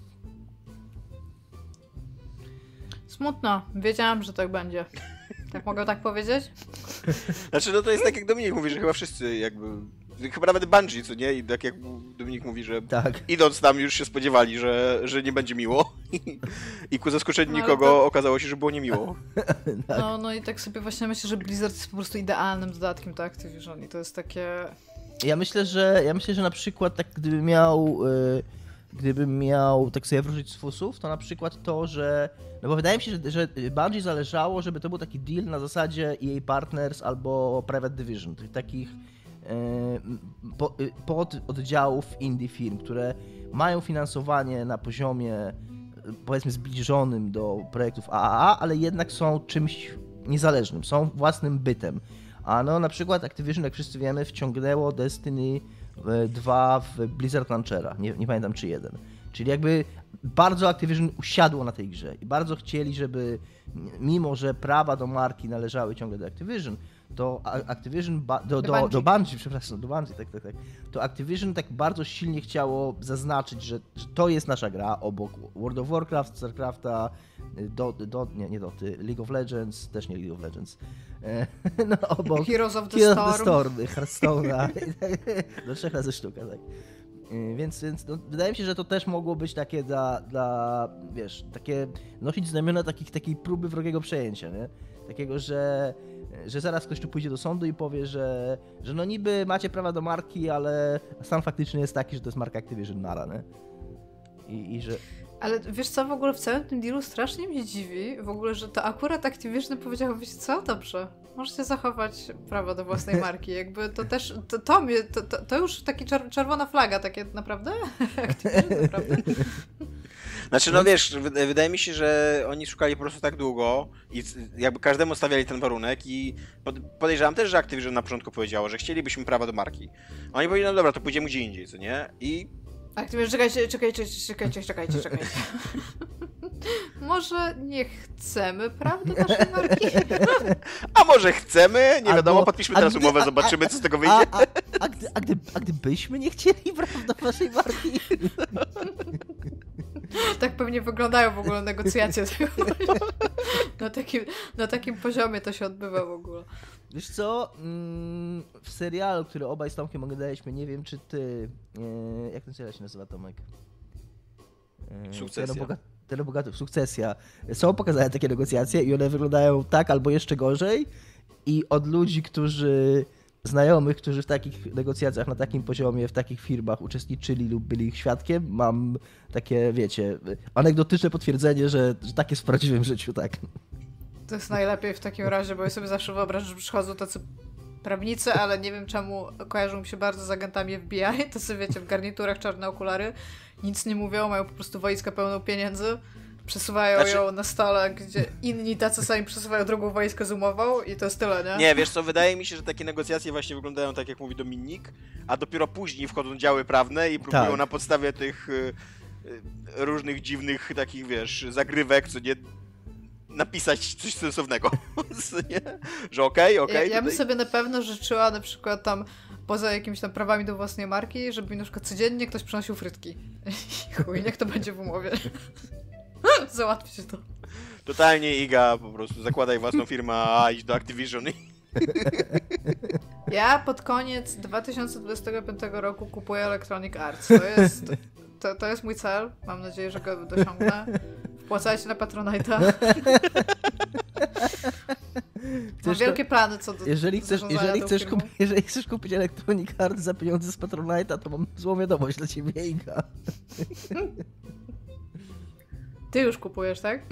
Smutno. Wiedziałam, że tak będzie. Tak mogę tak powiedzieć? Znaczy, no to jest tak, jak Dominik mówi, że chyba wszyscy jakby... Chyba nawet Bungie, co nie? I tak jak Dominik mówi, że tak. Idąc tam już się spodziewali, że, że nie będzie miło. I ku zaskoczeniu no, nikogo to... okazało się, że było niemiło. Tak. No, no i tak sobie właśnie myślę, że Blizzard jest po prostu idealnym dodatkiem do Activision i to jest takie... Ja myślę, że ja myślę, że na przykład tak gdybym miał... Yy... Gdybym miał tak sobie wrócić z fusów, to na przykład to, że... No bo wydaje mi się, że, że Bungie zależało, żeby to był taki deal na zasadzie E A Partners albo Private Division, tych takich pod oddziałów indie firm, które mają finansowanie na poziomie powiedzmy zbliżonym do projektów A A A, ale jednak są czymś niezależnym, są własnym bytem. A no na przykład Activision, jak wszyscy wiemy, wciągnęło Destiny dwa w Blizzard Launchera, nie, nie pamiętam czy jeden. Czyli jakby bardzo Activision usiadło na tej grze i bardzo chcieli, żeby mimo, że prawa do marki należały ciągle do Activision, to Activision, do, do, do Bungie, przepraszam, do Bungie, tak, tak, tak, to Activision tak bardzo silnie chciało zaznaczyć, że, że to jest nasza gra obok World of Warcraft, StarCrafta, do, do, nie, nie Doty, League of Legends, też nie League of Legends, no obok Heroes of the Heroes Storm, of the Storm Hearthstone'a, do trzech razy sztuka, tak. Więc, więc no, wydaje mi się, że to też mogło być takie dla, dla wiesz, takie nosić znamiona takich, takiej próby wrogiego przejęcia, nie? Takiego, że, że zaraz ktoś tu pójdzie do sądu i powie, że, że no niby macie prawa do marki, ale stan faktyczny jest taki, że to jest marka Activision nara, nie? I, i że... Ale wiesz co, w ogóle w całym tym dealu strasznie mnie dziwi, w ogóle, że to akurat Activision powiedział, wiecie co, dobrze, możecie zachować prawo do własnej marki, jakby to też, to, to, mnie, to, to, to już taki czer- czerwona flaga, takie naprawdę? Activision, naprawdę? Znaczy, no wiesz, wydaje mi się, że oni szukali po prostu tak długo i jakby każdemu stawiali ten warunek i podejrzewam też, że Activision na początku powiedziało, że chcielibyśmy prawa do marki. Oni powiedzieli, no dobra, to pójdziemy gdzie indziej, co nie? I... Activision, czekajcie, czekajcie, czekajcie, czekajcie, czekajcie. Może nie chcemy praw do naszej marki? A może chcemy? Nie Albo, wiadomo, podpiszmy teraz gdy, umowę, a, zobaczymy, a, co z tego wyjdzie. A, a, a, gdy, a, gdy, a gdybyśmy nie chcieli praw do naszej marki? Tak pewnie wyglądają w ogóle negocjacje. na, takim, na takim poziomie to się odbywa w ogóle. Wiesz co, w serialu, który obaj z Tomkiem oglądaliśmy, nie wiem czy ty, jak ten serial się nazywa, Tomek? Sukcesja. Telebogatów, Sukcesja. Są pokazane takie negocjacje i one wyglądają tak albo jeszcze gorzej i od ludzi, którzy, znajomych, którzy w takich negocjacjach na takim poziomie, w takich firmach uczestniczyli lub byli ich świadkiem, mam takie, wiecie, anegdotyczne potwierdzenie, że, że tak jest w prawdziwym życiu, tak. To jest najlepiej w takim razie, bo ja sobie zawsze wyobrażam, że przychodzą tacy prawnicy, ale nie wiem czemu kojarzą mi się bardzo z agentami F B I, to sobie wiecie, w garniturach, czarne okulary, nic nie mówią, mają po prostu walizkę pełną pieniędzy, przesuwają znaczy... ją na stole, gdzie inni tacy sami przesuwają drugą walizkę zoomową i to jest tyle, nie? Nie, wiesz co, wydaje mi się, że takie negocjacje właśnie wyglądają tak, jak mówi Dominik, a dopiero później wchodzą działy prawne i próbują tak. na podstawie tych y, y, różnych dziwnych takich, wiesz, zagrywek, co nie... napisać coś sensownego, nie? Że okej, okay, okej. Okay, ja, ja bym tutaj... sobie na pewno życzyła na przykład tam, poza jakimiś tam prawami do własnej marki, żeby mi na przykład codziennie ktoś przynosił frytki. I chuj, niech to będzie w umowie. Załatwcie to. Totalnie Iga, po prostu zakładaj własną firmę, a idź do Activision i... Ja pod koniec dwa tysiące dwudziestego piątego roku kupuję Electronic Arts. To jest, to, to jest mój cel. Mam nadzieję, że go dosiągnę. Wpłacajcie na Patronite'a. Mam wielkie plany co do jeżeli chcesz, jeżeli chcesz, kup, jeżeli chcesz kupić Electronic Arts za pieniądze z Patronite'a, to mam złą wiadomość dla ciebie, Iga. Ty już kupujesz, tak?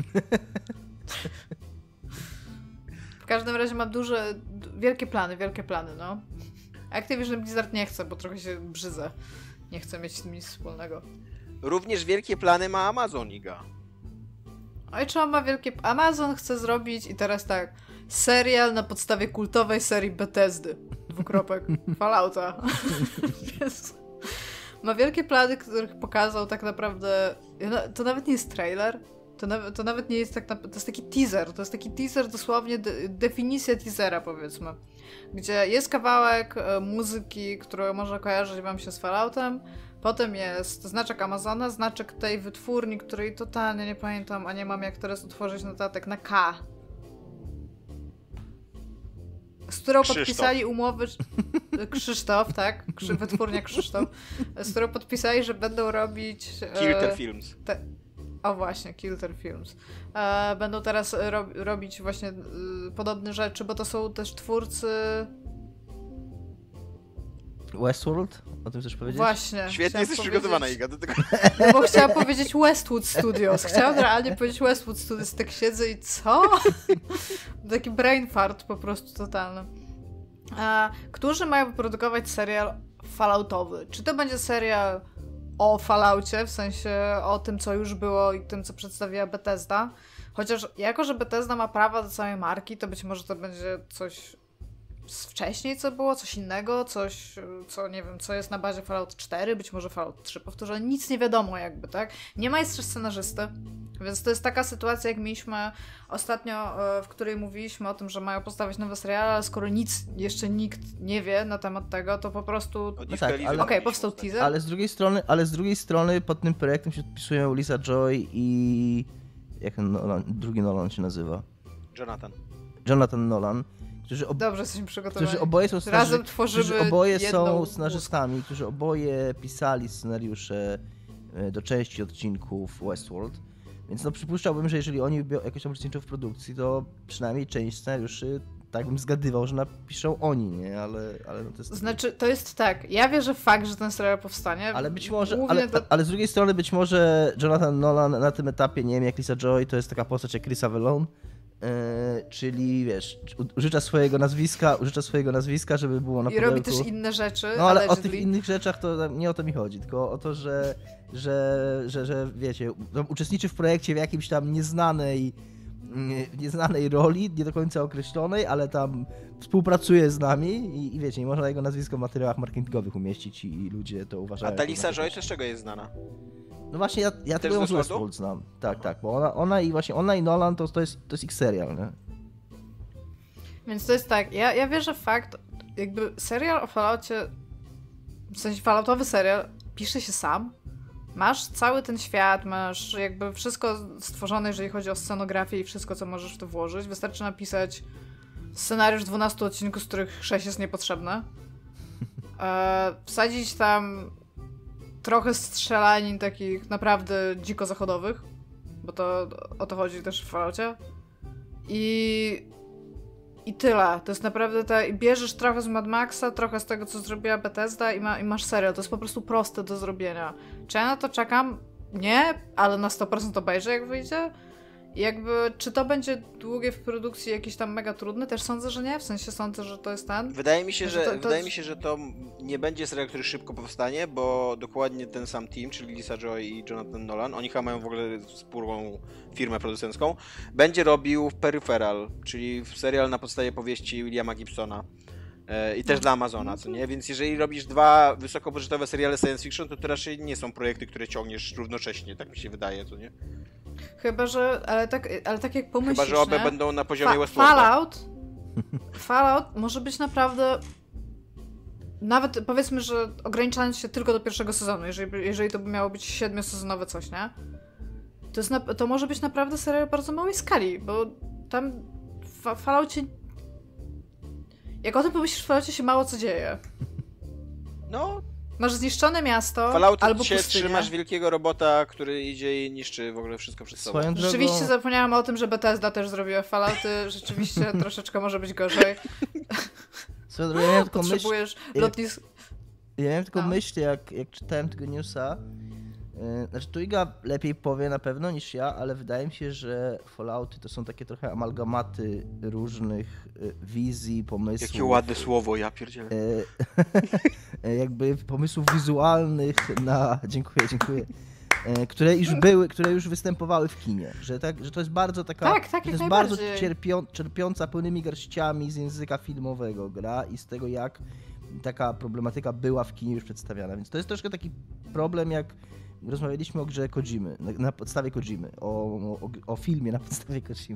W każdym razie mam duże, wielkie plany, wielkie plany, no. Activision Blizzard nie chcę, bo trochę się brzydzę. Nie chcę mieć z tym nic wspólnego. Również wielkie plany ma Amazon, Iga. Oj, czy on ma wielkie... Amazon chce zrobić, i teraz tak, serial na podstawie kultowej serii Bethesdy. Dwukropek. Fallouta. Ma wielkie plany, których pokazał tak naprawdę... To nawet nie jest trailer. To nawet, to nawet nie jest tak naprawdę... To jest taki teaser. To jest taki teaser, dosłownie de- definicja teasera, powiedzmy. Gdzie jest kawałek e, muzyki, który może kojarzyć wam się z Falloutem. Potem jest znaczek Amazona, znaczek tej wytwórni, której totalnie nie pamiętam, a nie mam jak teraz otworzyć notatek, na K. Z którą Krzysztof. podpisali umowy... Krzysztof, tak? Krzy... Wytwórnia Krzysztof. Z którą podpisali, że będą robić... Kilter e... Films. Te... O właśnie, Kilter Films. E... Będą teraz ro... robić właśnie e... podobne rzeczy, bo to są też twórcy... Westworld? O tym chcesz powiedzieć? Właśnie. Świetnie jesteś powiedzieć... przygotowana, Iga, do tego. No bo chciałam powiedzieć Westwood Studios. Chciałam realnie powiedzieć Westwood Studios. Tak siedzę i co? Taki brain fart po prostu totalny. A, którzy mają wyprodukować serial Falloutowy. Czy to będzie serial o Falloutie, w sensie o tym, co już było i tym, co przedstawiła Bethesda? Chociaż jako, że Bethesda ma prawa do całej marki, to być może to będzie coś... wcześniej co było, coś innego, coś, co nie wiem, co jest na bazie Fallout cztery, być może Fallout trzy, powtórzę, nic nie wiadomo jakby, tak? Nie ma jeszcze scenarzysty, więc to jest taka sytuacja, jak mieliśmy ostatnio, w której mówiliśmy o tym, że mają postawić nowe seriale, ale skoro nic jeszcze nikt nie wie na temat tego, to po prostu... No tak, ale... Okej, okay, powstał teaser. Ale z drugiej strony, ale z drugiej strony pod tym projektem się podpisują Lisa Joy i... jak ten Nolan, drugi Nolan się nazywa? Jonathan. Jonathan Nolan. Którzy ob... Dobrze, jesteśmy przygotowani. Którzy oboje są scenarzy... Razem tworzymy którzy oboje są mózg. scenarzystami, którzy oboje pisali scenariusze do części odcinków Westworld. Więc no przypuszczałbym, że jeżeli oni jakoś tam uczestniczą w produkcji, to przynajmniej część scenariuszy, tak bym zgadywał, że napiszą oni, nie? Ale, ale no to jest... Znaczy, to jest tak, ja wierzę w fakt, że ten serial powstanie. Ale być może, ale, do... ale z drugiej strony być może Jonathan Nolan na tym etapie, nie wiem, jak Lisa Joy, to jest taka postać jak Chris Avellone. Yy, czyli wiesz, użycza swojego nazwiska, użycza swojego nazwiska, żeby było na I pudełku. robi też inne rzeczy. No ale allegedly. o tych innych rzeczach to nie o to mi chodzi, tylko o to, że, że, że, że wiecie, uczestniczy w projekcie w jakimś tam nieznanej, nieznanej roli, nie do końca określonej, ale tam współpracuje z nami i, i wiecie, nie można jego nazwisko w materiałach marketingowych umieścić i, i ludzie to uważają. A ta Lisa Joy to z czego jest znana? No właśnie, ja, ja tylko ją z Westworld znam. Tak, Aha. tak, bo ona, ona i właśnie ona i Nolan to, to, jest, to jest ich serial, nie? Więc to jest tak, ja, ja wierzę w fakt, jakby serial o Falloutie, w sensie Falloutowy serial, pisze się sam, Masz cały ten świat, masz jakby wszystko stworzone, jeżeli chodzi o scenografię i wszystko, co możesz w to włożyć. Wystarczy napisać scenariusz dwunastu odcinków, z których sześć jest niepotrzebne. E, wsadzić tam trochę strzelanin takich naprawdę dziko zachodowych, bo to o to chodzi też w Falloutie. I... I tyle. To jest naprawdę ta... Bierzesz trochę z Mad Maxa, trochę z tego, co zrobiła Bethesda i, ma... i masz serial. To jest po prostu proste do zrobienia. Czy ja na to czekam? Nie, ale na sto procent obejrzę, jak wyjdzie. I jakby, czy to będzie długie w produkcji, jakieś tam mega trudne? Też sądzę, że nie. W sensie sądzę, że to jest ten. Wydaje mi się, że, to, to... wydaje mi się, że to nie będzie serial, który szybko powstanie, bo dokładnie ten sam team, czyli Lisa Joy i Jonathan Nolan, oni chyba mają w ogóle wspólną firmę producencką, będzie robił Peripheral, czyli serial na podstawie powieści Williama Gibsona. I też dla Amazona, co nie? Więc jeżeli robisz dwa wysokobudżetowe seriale science fiction, to to raczej nie są projekty, które ciągniesz równocześnie, tak mi się wydaje, co nie? Chyba, że... Ale tak, ale tak jak pomyślisz, Chyba, że obie nie? będą na poziomie Fa- Westworlda. Fallout... Fallout może być naprawdę... Nawet powiedzmy, że ograniczając się tylko do pierwszego sezonu, jeżeli, jeżeli to by miało być siedmiosezonowe coś, nie? To, jest na, to może być naprawdę serial bardzo małej skali, bo tam w Falloutie... Jak o tym pomyślisz, w Falloutie się mało co dzieje. No, Masz zniszczone miasto, Fallout albo się pustynię. trzymasz wielkiego robota, który idzie i niszczy w ogóle wszystko przed sobą. Swoją drogą... Rzeczywiście zapomniałam o tym, że Bethesda też zrobiła Fallouty. Rzeczywiście troszeczkę może być gorzej. Swoją drogą, ja miałem tylko myśl... Potrzebujesz lotnisk... Ja miałem tylko No. myśl, jak, jak czytałem tego newsa. Yy, znaczy, tu Iga lepiej powie na pewno niż ja, ale wydaje mi się, że Fallouty to są takie trochę amalgamaty różnych y, wizji, pomysłów. Jakie ładne słowo, ja pierdzielę. y, jakby pomysłów wizualnych na... Dziękuję, dziękuję. Y, które już były, które już występowały w kinie. Że, tak, że to jest bardzo taka... Tak, tak, to jak jest bardzo najbardziej. cierpią, czerpiąca pełnymi garściami z języka filmowego gra i z tego, jak taka problematyka była w kinie już przedstawiana. Więc to jest troszkę taki problem, jak rozmawialiśmy o grze Kojimy, na, na podstawie Kojimy, o, o, o filmie na podstawie Kojimy.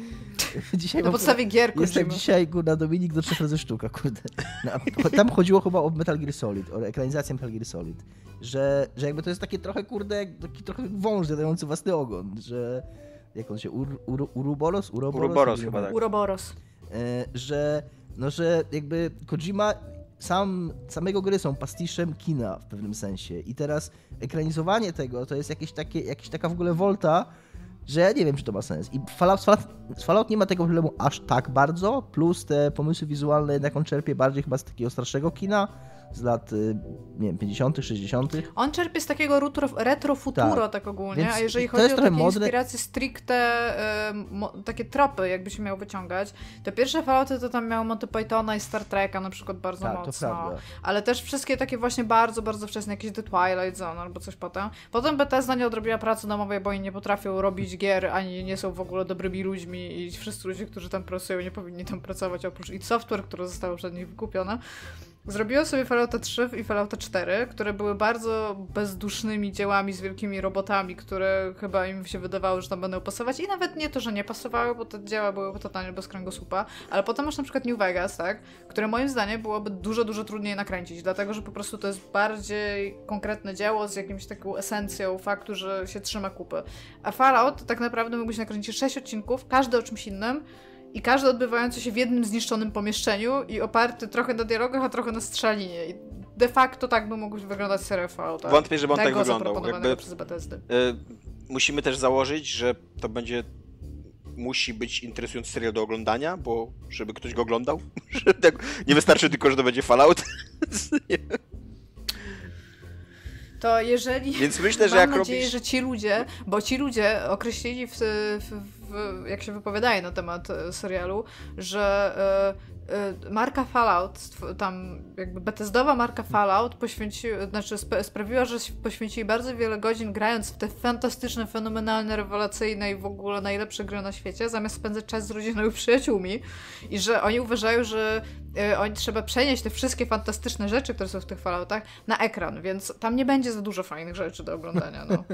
Dzisiaj Na mam- podstawie gier Jestem Kojimy. dzisiaj, kurna, Dominik do trzech razy sztuka, kurde. No, tam chodziło chyba o Metal Gear Solid, o ekranizację Metal Gear Solid. Że, że jakby to jest takie trochę, kurde, jak taki trochę wąż jadający własny ogon, że... Jak on się... Ur, ur, Uruboros? Uroboros, Uroboros Nie chyba, wiem. tak. Uroboros. E, że, no, że jakby Kojima sam, samego gry są pastiszem kina w pewnym sensie i teraz ekranizowanie tego to jest jakieś takie, jakaś taka w ogóle wolta, że ja nie wiem, czy to ma sens. I Fallout, Fallout, Fallout nie ma tego problemu aż tak bardzo, plus te pomysły wizualne jednak on czerpie bardziej chyba z takiego starszego kina, z lat, y, nie wiem, pięćdziesiątych, sześćdziesiątych. On czerpie z takiego retro, retro futuro tak, tak ogólnie, Więc a jeżeli to chodzi jest o trochę takie modne- inspiracje stricte, e, mo, takie tropy, jakbyś miał wyciągać, to pierwsze Fallouty to tam miało Monty Pythona i Star Treka na przykład bardzo Tak, to mocno, prawda. ale też wszystkie takie właśnie bardzo, bardzo wczesne, jakieś The Twilight Zone albo coś potem. Potem Bethesda nie odrobiła pracy domowej, bo oni nie potrafią robić gier, ani nie są w ogóle dobrymi ludźmi i wszyscy ludzie, którzy tam pracują, nie powinni tam pracować, oprócz id Software, które zostało przed nich wykupione. Zrobiło sobie Fallouta trzy i Fallouta cztery, które były bardzo bezdusznymi dziełami z wielkimi robotami, które chyba im się wydawało, że tam będą pasować i nawet nie to, że nie pasowały, bo te dzieła były totalnie bez kręgosłupa, ale potem masz na przykład New Vegas, tak, które moim zdaniem byłoby dużo, dużo trudniej nakręcić, dlatego, że po prostu to jest bardziej konkretne dzieło z jakimś taką esencją faktu, że się trzyma kupy. A Fallout tak naprawdę mógłbyś nakręcić sześć odcinków, każdy o czymś innym, i każdy odbywający się w jednym zniszczonym pomieszczeniu i oparty trochę na dialogach, a trochę na strzelinie. I de facto tak by mógł wyglądać serial Fallouta. Wątpię, żeby on tak Tego wyglądał. zaproponowanego Jakby, przez Bethesdy. y, musimy też założyć, że to będzie musi być interesujący serial do oglądania, bo żeby ktoś go oglądał, że tak, nie wystarczy tylko, że to będzie Fallout. To jeżeli... Więc myślę, że Mam jak nadzieję, robisz... że ci ludzie, bo ci ludzie określili w, w, w, jak się wypowiadają na temat e, serialu, że e, e, marka Fallout, stw- tam jakby Bethesdowa marka Fallout poświęci, znaczy sp- sprawiła, że poświęcili bardzo wiele godzin grając w te fantastyczne, fenomenalne, rewelacyjne i w ogóle najlepsze gry na świecie, zamiast spędzać czas z rodziną i przyjaciółmi. I że oni uważają, że e, oni trzeba przenieść te wszystkie fantastyczne rzeczy, które są w tych Falloutach, na ekran, więc tam nie będzie za dużo fajnych rzeczy do oglądania, no.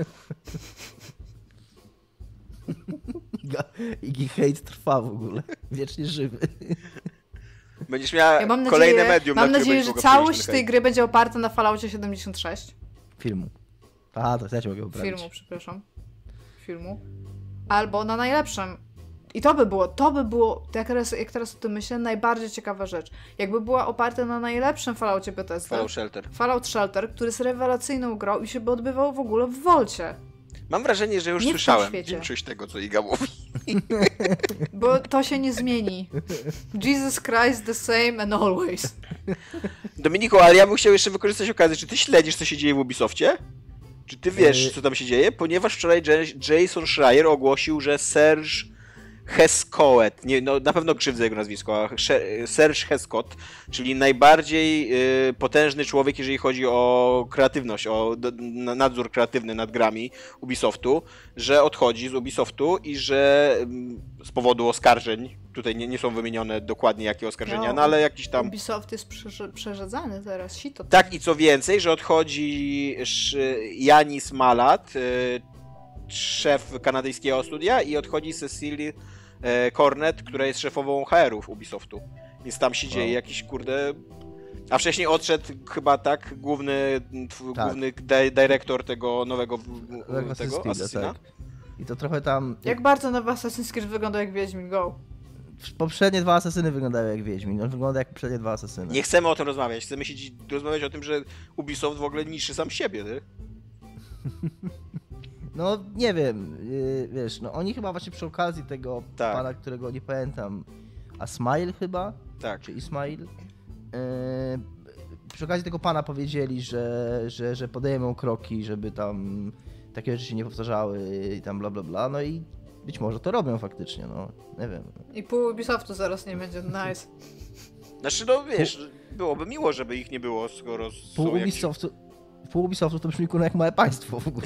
Iggy hate trwa w ogóle. Wiecznie żywy. Będziesz miała Ja mam kolejne nadzieję, medium, mam na którym nadzieję, będziesz że mogła całość przyjąć tej ten gry będzie oparta na Falloutie siedemdziesiąt sześć. Filmu. A, to ja cię mogę poprawić. Filmu, przepraszam. Filmu. Albo na najlepszym. I to by było, to by było, jak teraz, jak teraz o tym myślę, najbardziej ciekawa rzecz. Jakby była oparta na najlepszym Falloutie Bethesda. Fallout Shelter. Fallout Shelter, który jest rewelacyjną grą i się by odbywał w ogóle w Wolcie. Mam wrażenie, że już Nie w tym słyszałem świecie. większość tego, co Iga mówi. Bo to się nie zmieni. Jesus Christ the same and always. Dominiku, ale ja bym chciał jeszcze wykorzystać okazję. Czy ty śledzisz, co się dzieje w Ubisoftie? Czy ty wiesz, co tam się dzieje? Ponieważ wczoraj Jason Schreier ogłosił, że Serge Hescoet, nie, no na pewno krzywdzę jego nazwisko, a Serge Hescott, czyli najbardziej y, potężny człowiek, jeżeli chodzi o kreatywność, o d- nadzór kreatywny nad grami Ubisoftu, że odchodzi z Ubisoftu i że y, z powodu oskarżeń, tutaj nie, nie są wymienione dokładnie jakie oskarżenia, no, no ale jakiś tam... Ubisoft jest prze- przerzedzany teraz, sito. Tak, i co więcej, że odchodzi Janis Malat, y, szef kanadyjskiego studia, i odchodzi Cecily Cornet, która jest szefową H R-ów Ubisoftu. Więc tam się dzieje wow. jakiś, kurde... A wcześniej odszedł chyba, tak, główny, tak. główny di- dyrektor tego nowego w, tego Assassina. Tak. I to trochę tam... Jak bardzo nowy Assassin's Creed wygląda jak Wiedźmin, go! Poprzednie dwa Asasyny wyglądały jak Wiedźmin, on wygląda jak poprzednie dwa Asasyny. Nie chcemy o tym rozmawiać, chcemy się dziś rozmawiać o tym, że Ubisoft w ogóle niszczy sam siebie, ty? No, nie wiem, yy, wiesz, no oni chyba właśnie przy okazji tego tak. pana, którego nie pamiętam, Asmail chyba? Tak. Czy Ismail? Yy, przy okazji tego pana powiedzieli, że, że, że podejmą kroki, żeby tam takie rzeczy się nie powtarzały i tam bla bla bla, no i być może to robią faktycznie, no, nie wiem. I pół Ubisoftu zaraz nie będzie, nice. Znaczy, no wiesz, byłoby miło, żeby ich nie było, skoro pół są Ubisoftu, jakieś... Pół Ubisoftu to brzmi kurwa jak małe państwo w ogóle.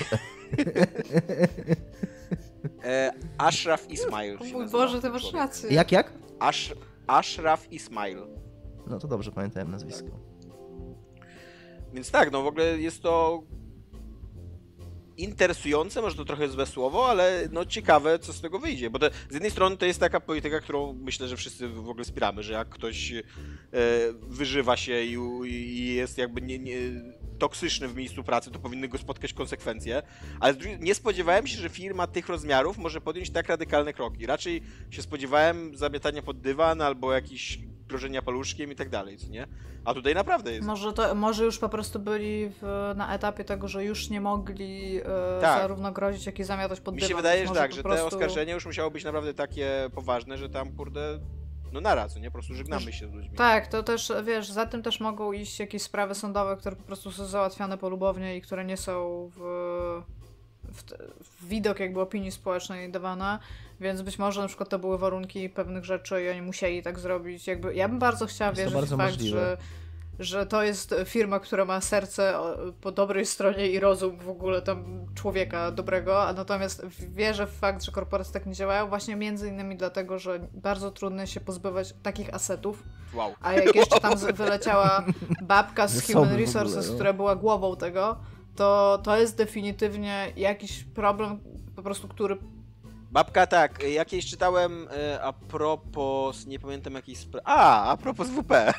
e, Ashraf Ismail. O mój Boże, ty masz rację. Jak, jak? Ash, Ashraf Ismail. No to dobrze pamiętałem nazwisko. Więc tak, no w ogóle jest to interesujące, może to trochę złe słowo, ale no ciekawe, co z tego wyjdzie, bo to, z jednej strony to jest taka polityka, którą myślę, że wszyscy w ogóle wspieramy, że jak ktoś e, wyżywa się i, i jest jakby nie, nie, toksyczny w miejscu pracy, to powinny go spotkać konsekwencje, ale nie spodziewałem się, że firma tych rozmiarów może podjąć tak radykalne kroki. Raczej się spodziewałem zamiatania pod dywan albo jakiś grożenia paluszkiem i tak dalej, co nie? A tutaj naprawdę jest. Może, to, może już po prostu byli w, na etapie tego, że już nie mogli e, tak. zarówno grozić, jak i zamiatać pod Mi dywan. się wydaje, że tak, że prostu... te oskarżenia już musiały być naprawdę takie poważne, że tam, kurde, no naraz, nie? Po prostu żegnamy się z ludźmi. Tak, to też, wiesz, za tym też mogą iść jakieś sprawy sądowe, które po prostu są załatwiane polubownie i które nie są w, w, w widok jakby opinii społecznej dawane, więc być może na przykład to były warunki pewnych rzeczy i oni musieli tak zrobić. Jakby, ja bym bardzo chciała jest wierzyć bardzo w fakt, możliwe. że że to jest firma, która ma serce po dobrej stronie i rozum w ogóle tam człowieka dobrego, a natomiast wierzę w fakt, że korporacje tak nie działają właśnie między innymi dlatego, że bardzo trudno się pozbywać takich asetów, wow. a jak jeszcze tam wyleciała babka z Zasoby Human w Resources, ogóle, no. która była głową tego, to to jest definitywnie jakiś problem po prostu, który Babka, tak, jakieś czytałem e, a propos, nie pamiętam jakiej sprawy. A, a propos W P.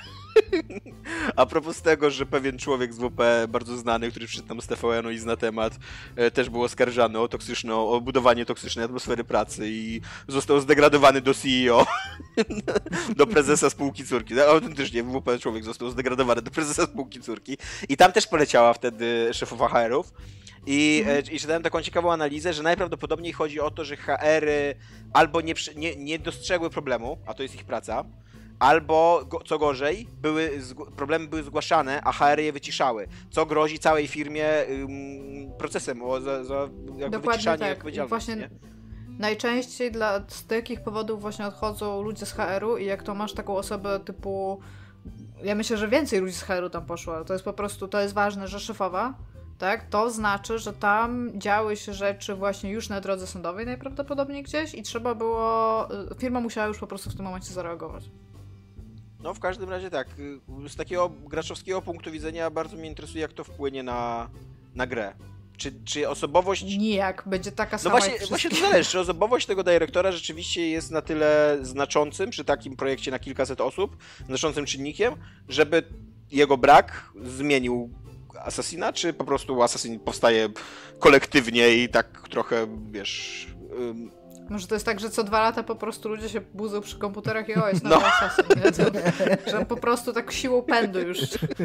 A propos tego, że pewien człowiek z W P, bardzo znany, który przyszedł tam z T V N-u i zna temat, e, też był oskarżany o toksyczne, o budowanie toksycznej atmosfery pracy i został zdegradowany do C E O, do prezesa spółki córki. Autentycznie w W P człowiek został zdegradowany do prezesa spółki córki i tam też poleciała wtedy szefowa H R-ów. I, mm. I czytałem taką ciekawą analizę, że najprawdopodobniej chodzi o to, że H R-y albo nie, nie, nie dostrzegły problemu, a to jest ich praca, albo, go, co gorzej, były, problemy były zgłaszane, a H R-y je wyciszały, co grozi całej firmie ym, procesem o, za, za jakby wyciszanie tak. odpowiedzialności. Właśnie nie? Najczęściej dla, z takich powodów właśnie odchodzą ludzie z H R-u i jak to masz taką osobę typu... Ja myślę, że więcej ludzi z H R-u tam poszło, ale to jest po prostu, to jest ważne, że szefowa, tak, to znaczy, że tam działy się rzeczy właśnie już na drodze sądowej najprawdopodobniej gdzieś i trzeba było, firma musiała już po prostu w tym momencie zareagować. No w każdym razie tak, z takiego graczowskiego punktu widzenia bardzo mnie interesuje, jak to wpłynie na, na grę. Czy, czy osobowość... Nijak, będzie taka sama No właśnie, jak właśnie to zależy, czy osobowość tego dyrektora rzeczywiście jest na tyle znaczącym, przy takim projekcie na kilkaset osób, znaczącym czynnikiem, żeby jego brak zmienił Assassina, czy po prostu Assassin powstaje kolektywnie i tak trochę, wiesz... Ym... Może to jest tak, że co dwa lata po prostu ludzie się budzą przy komputerach i o, jest No. nowy Assassin, nie? To, że po prostu tak siłą pędu już.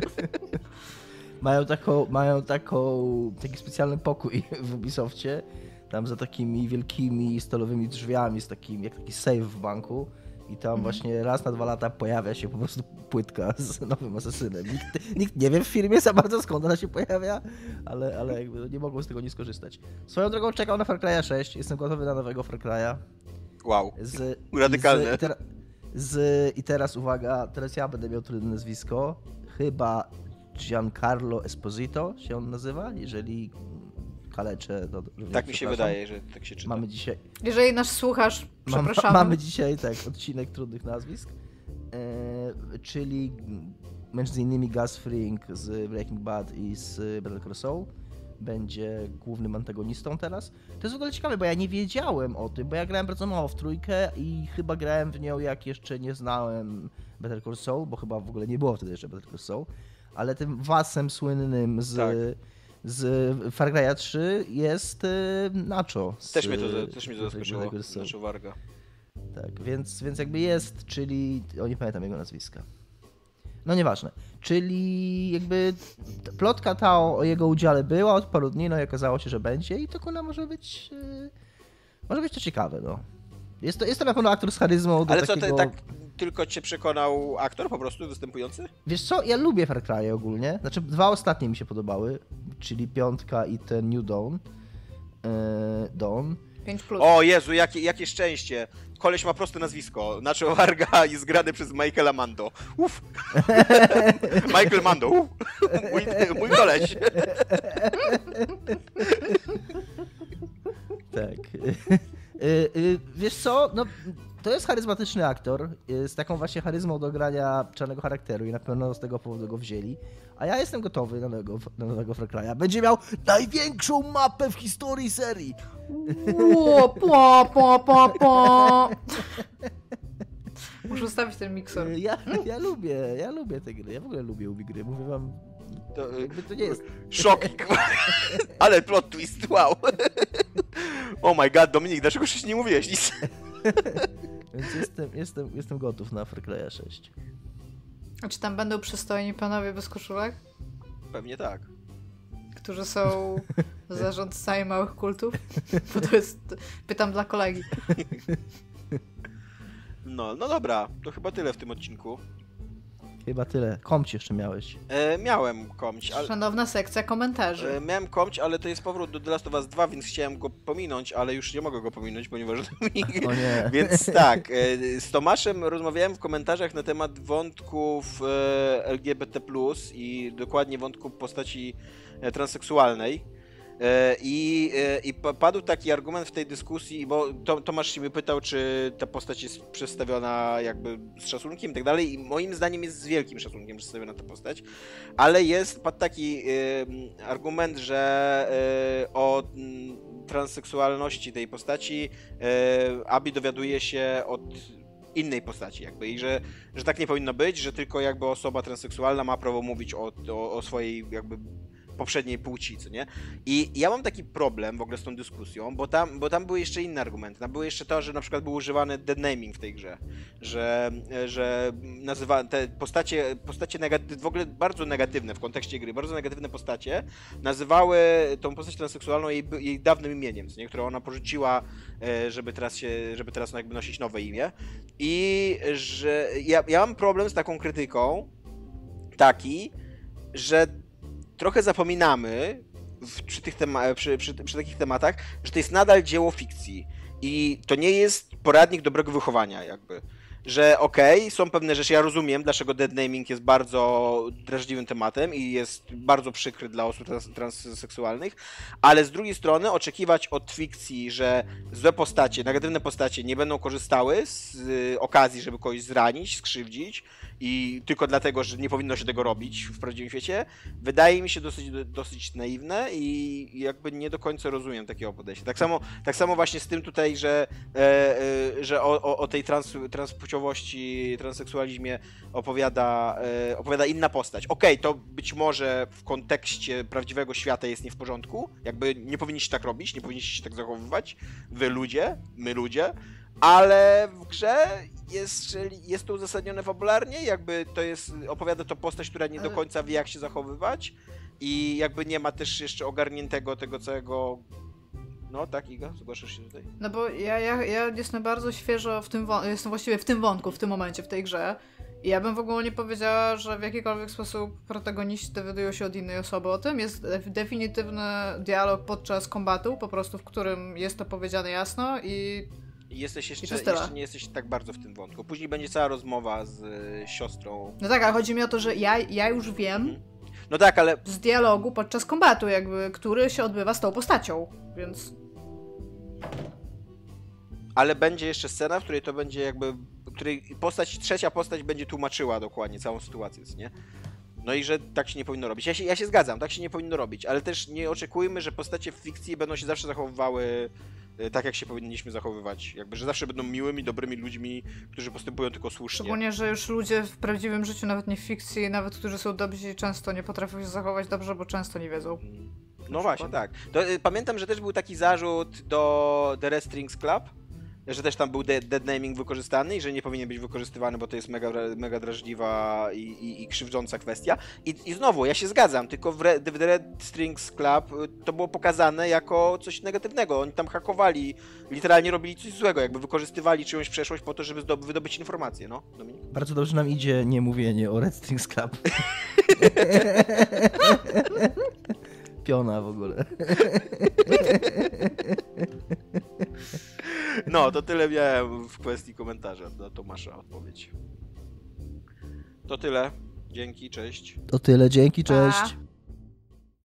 Mają taką, mają taką, taki specjalny pokój w Ubisoftie, tam za takimi wielkimi stalowymi drzwiami, z takim, jak taki safe w banku. I tam Mhm. właśnie raz na dwa lata pojawia się po prostu płytka z nowym Asasynem. Nikt, nikt nie wie w firmie za bardzo, skąd ona się pojawia, ale, ale jakby nie mogą z tego nie skorzystać. Swoją drogą czekał na Far Cry'a sześć, jestem gotowy na nowego Far Cry'a. Wow, Z, radykalne. Z, i, tera, z, I teraz uwaga, teraz ja będę miał trudne nazwisko. Chyba Giancarlo Esposito się on nazywa, jeżeli kaleczę. To Tak mi się wydaje, że tak się czyta. Mamy dzisiaj, Jeżeli nas słuchasz, mam, przepraszamy. mamy dzisiaj tak, odcinek trudnych nazwisk, e, czyli między innymi Gus Fring z Breaking Bad i z Better Call Saul będzie głównym antagonistą teraz. To jest w ogóle ciekawe, bo ja nie wiedziałem o tym, bo ja grałem bardzo mało w trójkę i chyba grałem w nią, jak jeszcze nie znałem Better Call Saul, bo chyba w ogóle nie było wtedy jeszcze Better Call Saul, ale tym wasem słynnym z, Tak. z Far Cry'a trzy jest y, Nacho. Z, Też mnie to, też mnie to z zaskoczyło, Better Call Saul. znaczy Warga. Tak, więc, więc jakby jest, czyli... O, nie pamiętam jego nazwiska. No nieważne. Czyli jakby plotka ta o, o jego udziale była od paru dni, no i okazało się, że będzie i to kuna może być... Yy, może być to ciekawe, no. Jest to, jest to na pewno aktor z charyzmą do Ale co, takiego... ty, tak tylko cię przekonał aktor po prostu występujący? Wiesz co, ja lubię Far Cry ogólnie. Znaczy dwa ostatnie mi się podobały, czyli piątka i ten New Dawn. Yy, Dawn. pięć plus. O Jezu, jakie, jakie szczęście. Koleś ma proste nazwisko. Nacho Varga jest grany przez Michaela Mando. Uff. Michael Mando. Uff. Mój, mój koleś. Tak. Y, y, Wiesz co, no to jest charyzmatyczny aktor, y, z taką właśnie charyzmą do grania czarnego charakteru i na pewno z tego powodu go wzięli. A ja jestem gotowy na nowego, na nowego Far Cry'a. Będzie miał największą mapę w historii serii. Ło, po, po, po, po. Muszę ustawić ten miksor. Y, Ja, ja lubię, ja lubię te gry, ja w ogóle lubię Ubi gry, mówię wam, To, y, jakby to nie jest... Szok. Ale plot twist, wow. Oh my god, Dominik, dlaczego jeszcze nie mówiłeś nic? Więc jestem, jestem, jestem gotów na Far Cry'a sześć. A czy tam będą przystojni panowie bez koszulek? Pewnie tak. Którzy są zarządcami małych kultów? Bo to jest... Pytam dla kolegi. No, no dobra, to chyba tyle w tym odcinku. Chyba tyle. Komć jeszcze miałeś. E, miałem komć, ale... Szanowna sekcja komentarzy. E, miałem komć, ale to jest powrót do The Last of Us dwa, więc chciałem go pominąć, ale już nie mogę go pominąć, ponieważ Dominik... O nie. Więc tak, e, z Tomaszem rozmawiałem w komentarzach na temat wątków e, L G B T plus i dokładnie wątku postaci e, transseksualnej. E, I, e, I pa- padł taki argument w tej dyskusji, bo to, Tomasz się mnie pytał, czy ta postać jest przedstawiona jakby z szacunkiem i tak dalej, i moim zdaniem jest z wielkim szacunkiem przedstawiona ta postać, ale jest, padł taki e, argument, że e, o m, transseksualności tej postaci e, Abby dowiaduje się od innej postaci jakby i że, że tak nie powinno być, że tylko jakby osoba transseksualna ma prawo mówić o, o, o swojej jakby poprzedniej płci, co nie? I ja mam taki problem w ogóle z tą dyskusją, bo tam, bo tam były jeszcze inne argumenty. Tam było jeszcze to, że na przykład był używany deadnaming w tej grze, że, że nazywa te postacie, postacie negaty- w ogóle bardzo negatywne w kontekście gry, bardzo negatywne postacie nazywały tą postać transseksualną jej, jej dawnym imieniem, co nie? Które ona porzuciła, żeby teraz się, żeby teraz jakby nosić nowe imię. I że ja, ja mam problem z taką krytyką taki, że trochę zapominamy w, przy, tych tema- przy, przy, przy takich tematach, że to jest nadal dzieło fikcji i to nie jest poradnik dobrego wychowania jakby. Że okej, okay, są pewne rzeczy, ja rozumiem, dlaczego deadnaming jest bardzo drażliwym tematem i jest bardzo przykry dla osób trans- transseksualnych, ale z drugiej strony oczekiwać od fikcji, że złe postacie, negatywne postacie nie będą korzystały z y, okazji, żeby kogoś zranić, skrzywdzić i tylko dlatego, że nie powinno się tego robić w prawdziwym świecie, wydaje mi się dosyć, dosyć naiwne i jakby nie do końca rozumiem takiego podejścia. Tak samo, tak samo właśnie z tym tutaj, że, e, e, że o, o, o tej trans, transpłciowości, transseksualizmie opowiada, e, opowiada inna postać. Okej, okay, to być może w kontekście prawdziwego świata jest nie w porządku, jakby nie powinniście tak robić, nie powinniście się tak zachowywać, wy ludzie, my ludzie, ale w grze jest, jest to uzasadnione fabularnie, jakby to jest, opowiada to postać, która nie do końca wie, jak się zachowywać i jakby nie ma też jeszcze ogarniętego tego całego... No tak, Iga? Zgłaszasz się tutaj? No bo ja, ja, ja jestem bardzo świeżo w tym wątku, jestem właściwie w tym wątku, w tym momencie, w tej grze i ja bym w ogóle nie powiedziała, że w jakikolwiek sposób protagoniści dowiadują się od innej osoby o tym. Jest definitywny dialog podczas kombatu, po prostu w którym jest to powiedziane jasno i I jesteś jeszcze, jeszcze nie jesteś tak bardzo w tym wątku. Później będzie cała rozmowa z y, siostrą. No tak, ale chodzi mi o to, że ja, ja już wiem mhm. No tak, ale... z dialogu podczas kombatu, jakby, który się odbywa z tą postacią, więc... Ale będzie jeszcze scena, w której to będzie jakby... w której postać, trzecia postać będzie tłumaczyła dokładnie całą sytuację, nie? No i że tak się nie powinno robić. Ja się, ja się zgadzam, tak się nie powinno robić, ale też nie oczekujmy, że postacie w fikcji będą się zawsze zachowywały tak, jak się powinniśmy zachowywać. Jakby, że zawsze będą miłymi, dobrymi ludźmi, którzy postępują tylko słusznie. Szczególnie, że już ludzie w prawdziwym życiu, nawet nie w fikcji, nawet którzy są dobrzy, często nie potrafią się zachować dobrze, bo często nie wiedzą. No właśnie, tak. To, y, pamiętam, że też był taki zarzut do The Red Strings Club, że też tam był de- dead naming wykorzystany i że nie powinien być wykorzystywany, bo to jest mega, mega drażliwa i, i, i krzywdząca kwestia. I, I znowu, ja się zgadzam, tylko w, Re- w The Red Strings Club to było pokazane jako coś negatywnego. Oni tam hakowali, literalnie robili coś złego, jakby wykorzystywali czyjąś przeszłość po to, żeby zdob- wydobyć informacje, no, Dominik? Bardzo dobrze nam idzie niemówienie o Red Strings Club. Piona w ogóle. No, to tyle miałem w kwestii komentarza do Tomasza odpowiedź. To tyle. Dzięki, cześć. To tyle, dzięki, cześć. Pa.